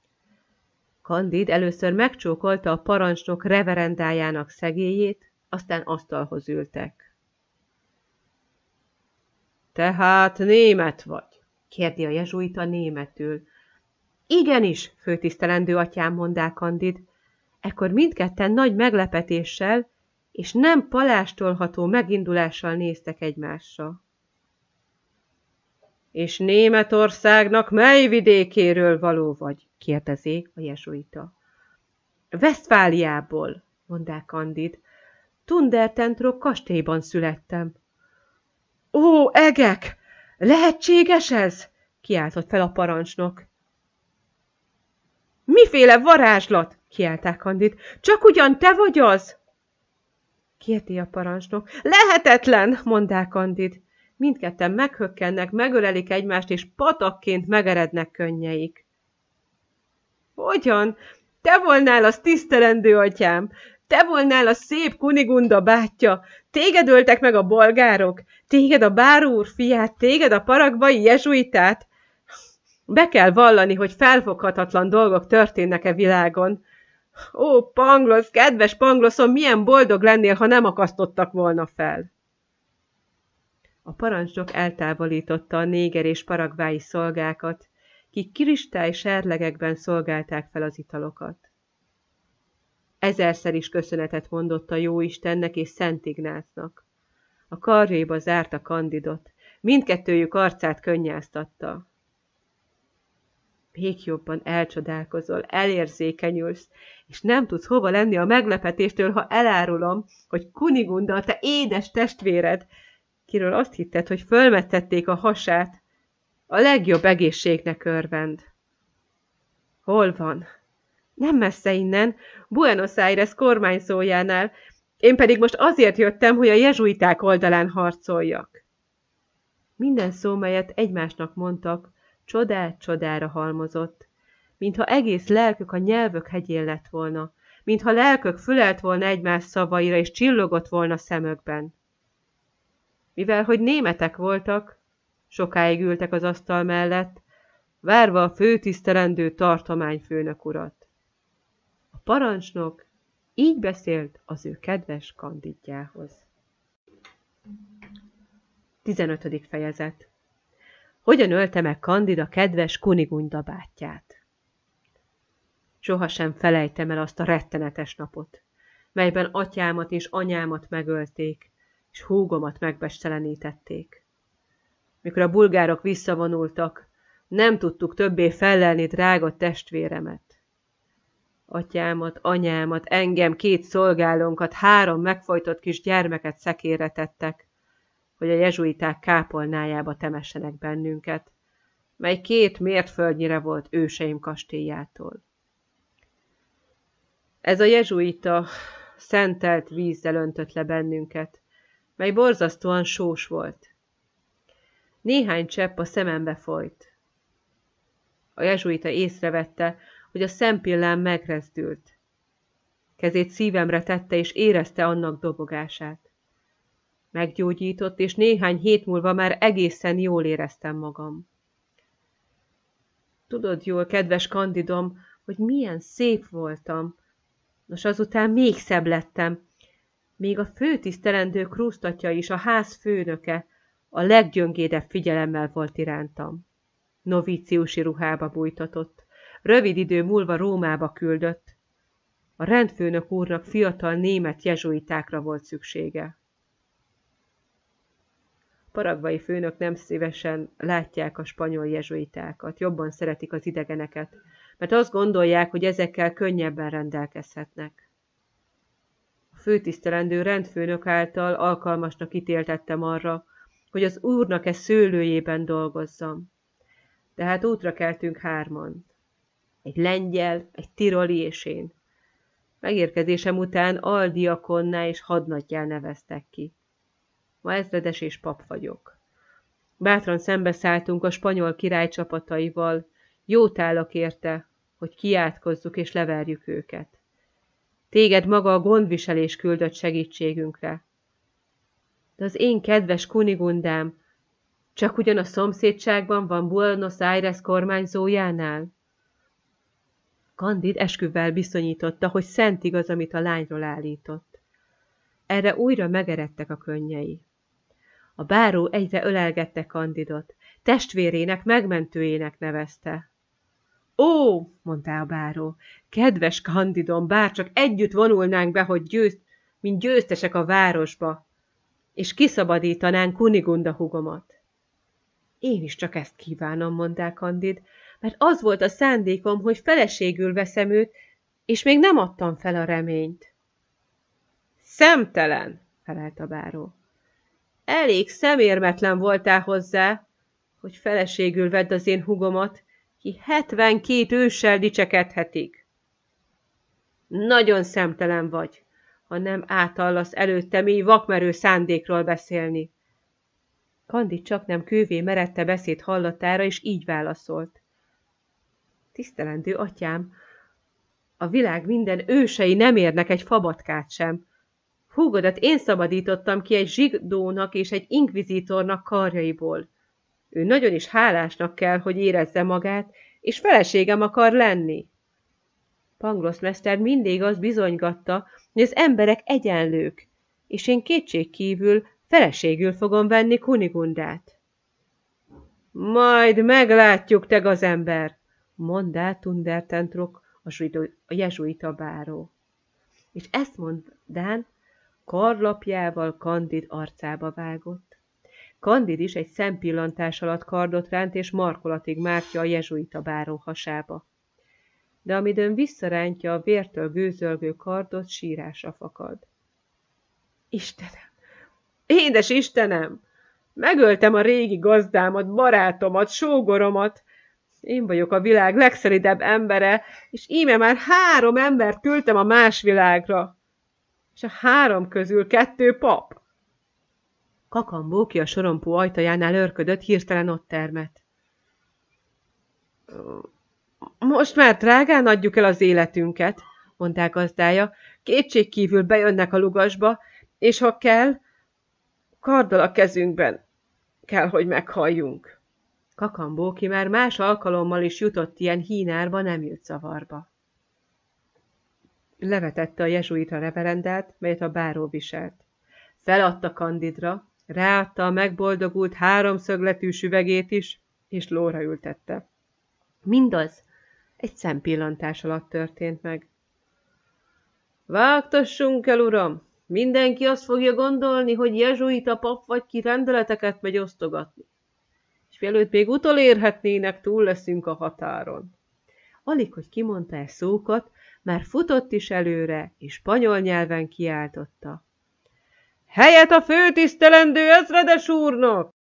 Candid először megcsókolta a parancsnok reverendájának szegélyét, aztán asztalhoz ültek. Tehát német vagy? Kérdi a jezsuita németül. Igenis, főtisztelendő atyám, mondá Candid. Ekkor mindketten nagy meglepetéssel és nem palástolható megindulással néztek egymásra. És Németországnak mely vidékéről való vagy? Kérdezi a jezsuita. Westfáliából, mondá Candid. Tundertentrok kastélyban születtem. Ó, egek! Lehetséges ez? Kiáltott fel a parancsnok. Miféle varázslat? Kiálták Candid. Csak ugyan te vagy az? Kérdi a parancsnok. Lehetetlen, mondá Candid. Mindketten meghökkennek, megölelik egymást, és patakként megerednek könnyeik. Hogyan? Te volnál az tisztelendő atyám, te volnál a szép Kunigunda bátyja, téged öltek meg a bolgárok, téged a báró úr fiát, téged a paragvai jezsuitát. Be kell vallani, hogy felfoghatatlan dolgok történnek-e világon. Ó, Panglosz, kedves Pangloszom, milyen boldog lennél, ha nem akasztottak volna fel. A parancsnok eltávolította a néger és paragvái szolgákat, kik kristály serlegekben szolgálták fel az italokat. Ezerszer is köszönetet mondott a jóistennek és Szent Ignácnak. A karjaiba zárta Candidot, mindkettőjük arcát könnyáztatta. Még jobban elcsodálkozol, elérzékenyülsz, és nem tudsz hova lenni a meglepetéstől, ha elárulom, hogy Kunigunda a te édes testvéred, kiről azt hitted, hogy fölmettették a hasát, a legjobb egészségnek örvend. Hol van? Nem messze innen, Buenos Aires kormányzójánál, én pedig most azért jöttem, hogy a jezsuiták oldalán harcoljak. Minden szó, melyet egymásnak mondtak, csodát csodára halmozott, mintha egész lelkük a nyelvök hegyén lett volna, mintha lelkök fülelt volna egymás szavaira, és csillogott volna szemökben. Mivel, hogy németek voltak, sokáig ültek az asztal mellett, várva a főtisztelendő tartományfőnök urat. A parancsnok így beszélt az ő kedves Kandidjához. tizenötödik fejezet. Hogyan ölte meg Kandid a kedves Kunigunda bátyját? Sohasem felejtem el azt a rettenetes napot, melyben atyámat és anyámat megölték, és húgomat megbecstelenítették. Mikor a bulgárok visszavonultak, nem tudtuk többé fellelni drága testvéremet. Atyámat, anyámat, engem, két szolgálónkat, három megfojtott kis gyermeket szekérre tettek, hogy a jezsuiták kápolnájába temessenek bennünket, mely két mértföldnyire volt őseim kastélyától. Ez a jezsuita szentelt vízzel öntött le bennünket, mely borzasztóan sós volt. Néhány csepp a szemembe folyt. A jezsuita észrevette, hogy a szempillám megrezdült. Kezét szívemre tette, és érezte annak dobogását. Meggyógyított, és néhány hét múlva már egészen jól éreztem magam. Tudod jól, kedves Kandidom, hogy milyen szép voltam. Nos, azután még szebb lettem. Még a főtisztelendő krusztatja is, a ház főnöke, a leggyöngédebb figyelemmel volt irántam. Novíciusi ruhába bújtatott. Rövid idő múlva Rómába küldött. A rendfőnök úrnak fiatal német jezsuitákra volt szüksége. A paragvai főnök nem szívesen látják a spanyol jezsuitákat, jobban szeretik az idegeneket, mert azt gondolják, hogy ezekkel könnyebben rendelkezhetnek. A főtisztelendő rendfőnök által alkalmasnak ítéltettem arra, hogy az úrnak e szőlőjében dolgozzam. Tehát útra keltünk hárman. Egy lengyel, egy tiroli és én. Megérkezésem után aldiakonná és hadnaggyá neveztek ki. Ma ezredes és pap vagyok. Bátran szembeszálltunk a spanyol király csapataival, jót állok érte, hogy kiátkozzuk és leverjük őket. Téged maga a gondviselés küldött segítségünkre. De az én kedves Kunigundám csak ugyan a szomszédságban van Buenos Aires kormányzójánál? Kandid esküvvel bizonyította, hogy szent igaz, amit a lányról állított. Erre újra megeredtek a könnyei. A báró egyre ölelgette Kandidot, testvérének, megmentőjének nevezte. Ó, mondta a báró, kedves Kandidom, bárcsak együtt vonulnánk be, hogy győzt, mint győztesek a városba, és kiszabadítanánk Kunigunda hugomat. Én is csak ezt kívánom, mondta Kandid, mert az volt a szándékom, hogy feleségül veszem őt, és még nem adtam fel a reményt. Szemtelen, felelt a báró. Elég szemérmetlen voltál hozzá, hogy feleségül vedd az én hugomat, ki hetvenkét őssel dicsekedhetik. Nagyon szemtelen vagy, ha nem átallasz előtte mély vakmerő szándékról beszélni. Kandid csak nem kővé merette beszéd hallatára, és így válaszolt. Tisztelendő atyám, a világ minden ősei nem érnek egy fabatkát sem. Húgodat én szabadítottam ki egy zsidónak és egy inkvizítornak karjaiból. Ő nagyon is hálásnak kell, hogy érezze magát, és feleségem akar lenni. Pangloss mester mindig azt bizonygatta, hogy az emberek egyenlők, és én kétségkívül feleségül fogom venni Kunigundát. Majd meglátjuk, te gazember, mondá Tundertentrok, a jezsuita báró. És ezt mondán, karlapjával Kandid arcába vágott. Kandid is egy szempillantás alatt kardot ránt, és markolatig mártja a jezsuita báró hasába. De amidőn visszarántja a vértől gőzölgő kardot, sírásra fakad. Istenem! Édes Istenem! Megöltem a régi gazdámat, barátomat, sógoromat. Én vagyok a világ legszelidebb embere, és íme már három embert küldtem a más világra. És a három közül kettő pap. Kakambó, ki a sorompó ajtajánál örködött, hirtelen ott termett. Most már drágán adjuk el az életünket, mondták gazdája, kétségkívül bejönnek a lugasba, és ha kell, karddal a kezünkben kell, hogy meghalljunk. Kakambó, ki már más alkalommal is jutott ilyen hínárba, nem jött zavarba. Levetette a jezsuita reverendát, melyet a báró viselt. Feladta Kandidra, ráadta a megboldogult háromszögletű süvegét is, és lóra ültette. Mindaz egy szempillantás alatt történt meg. Vágtassunk el, uram! Mindenki azt fogja gondolni, hogy jezsuita pap vagy ki, rendeleteket megy osztogatni. És mielőtt még utolérhetnének, túl leszünk a határon. Alig, hogy kimondta e szókat, már futott is előre, és spanyol nyelven kiáltotta. Helyet a főtisztelendő ezredes úrnak!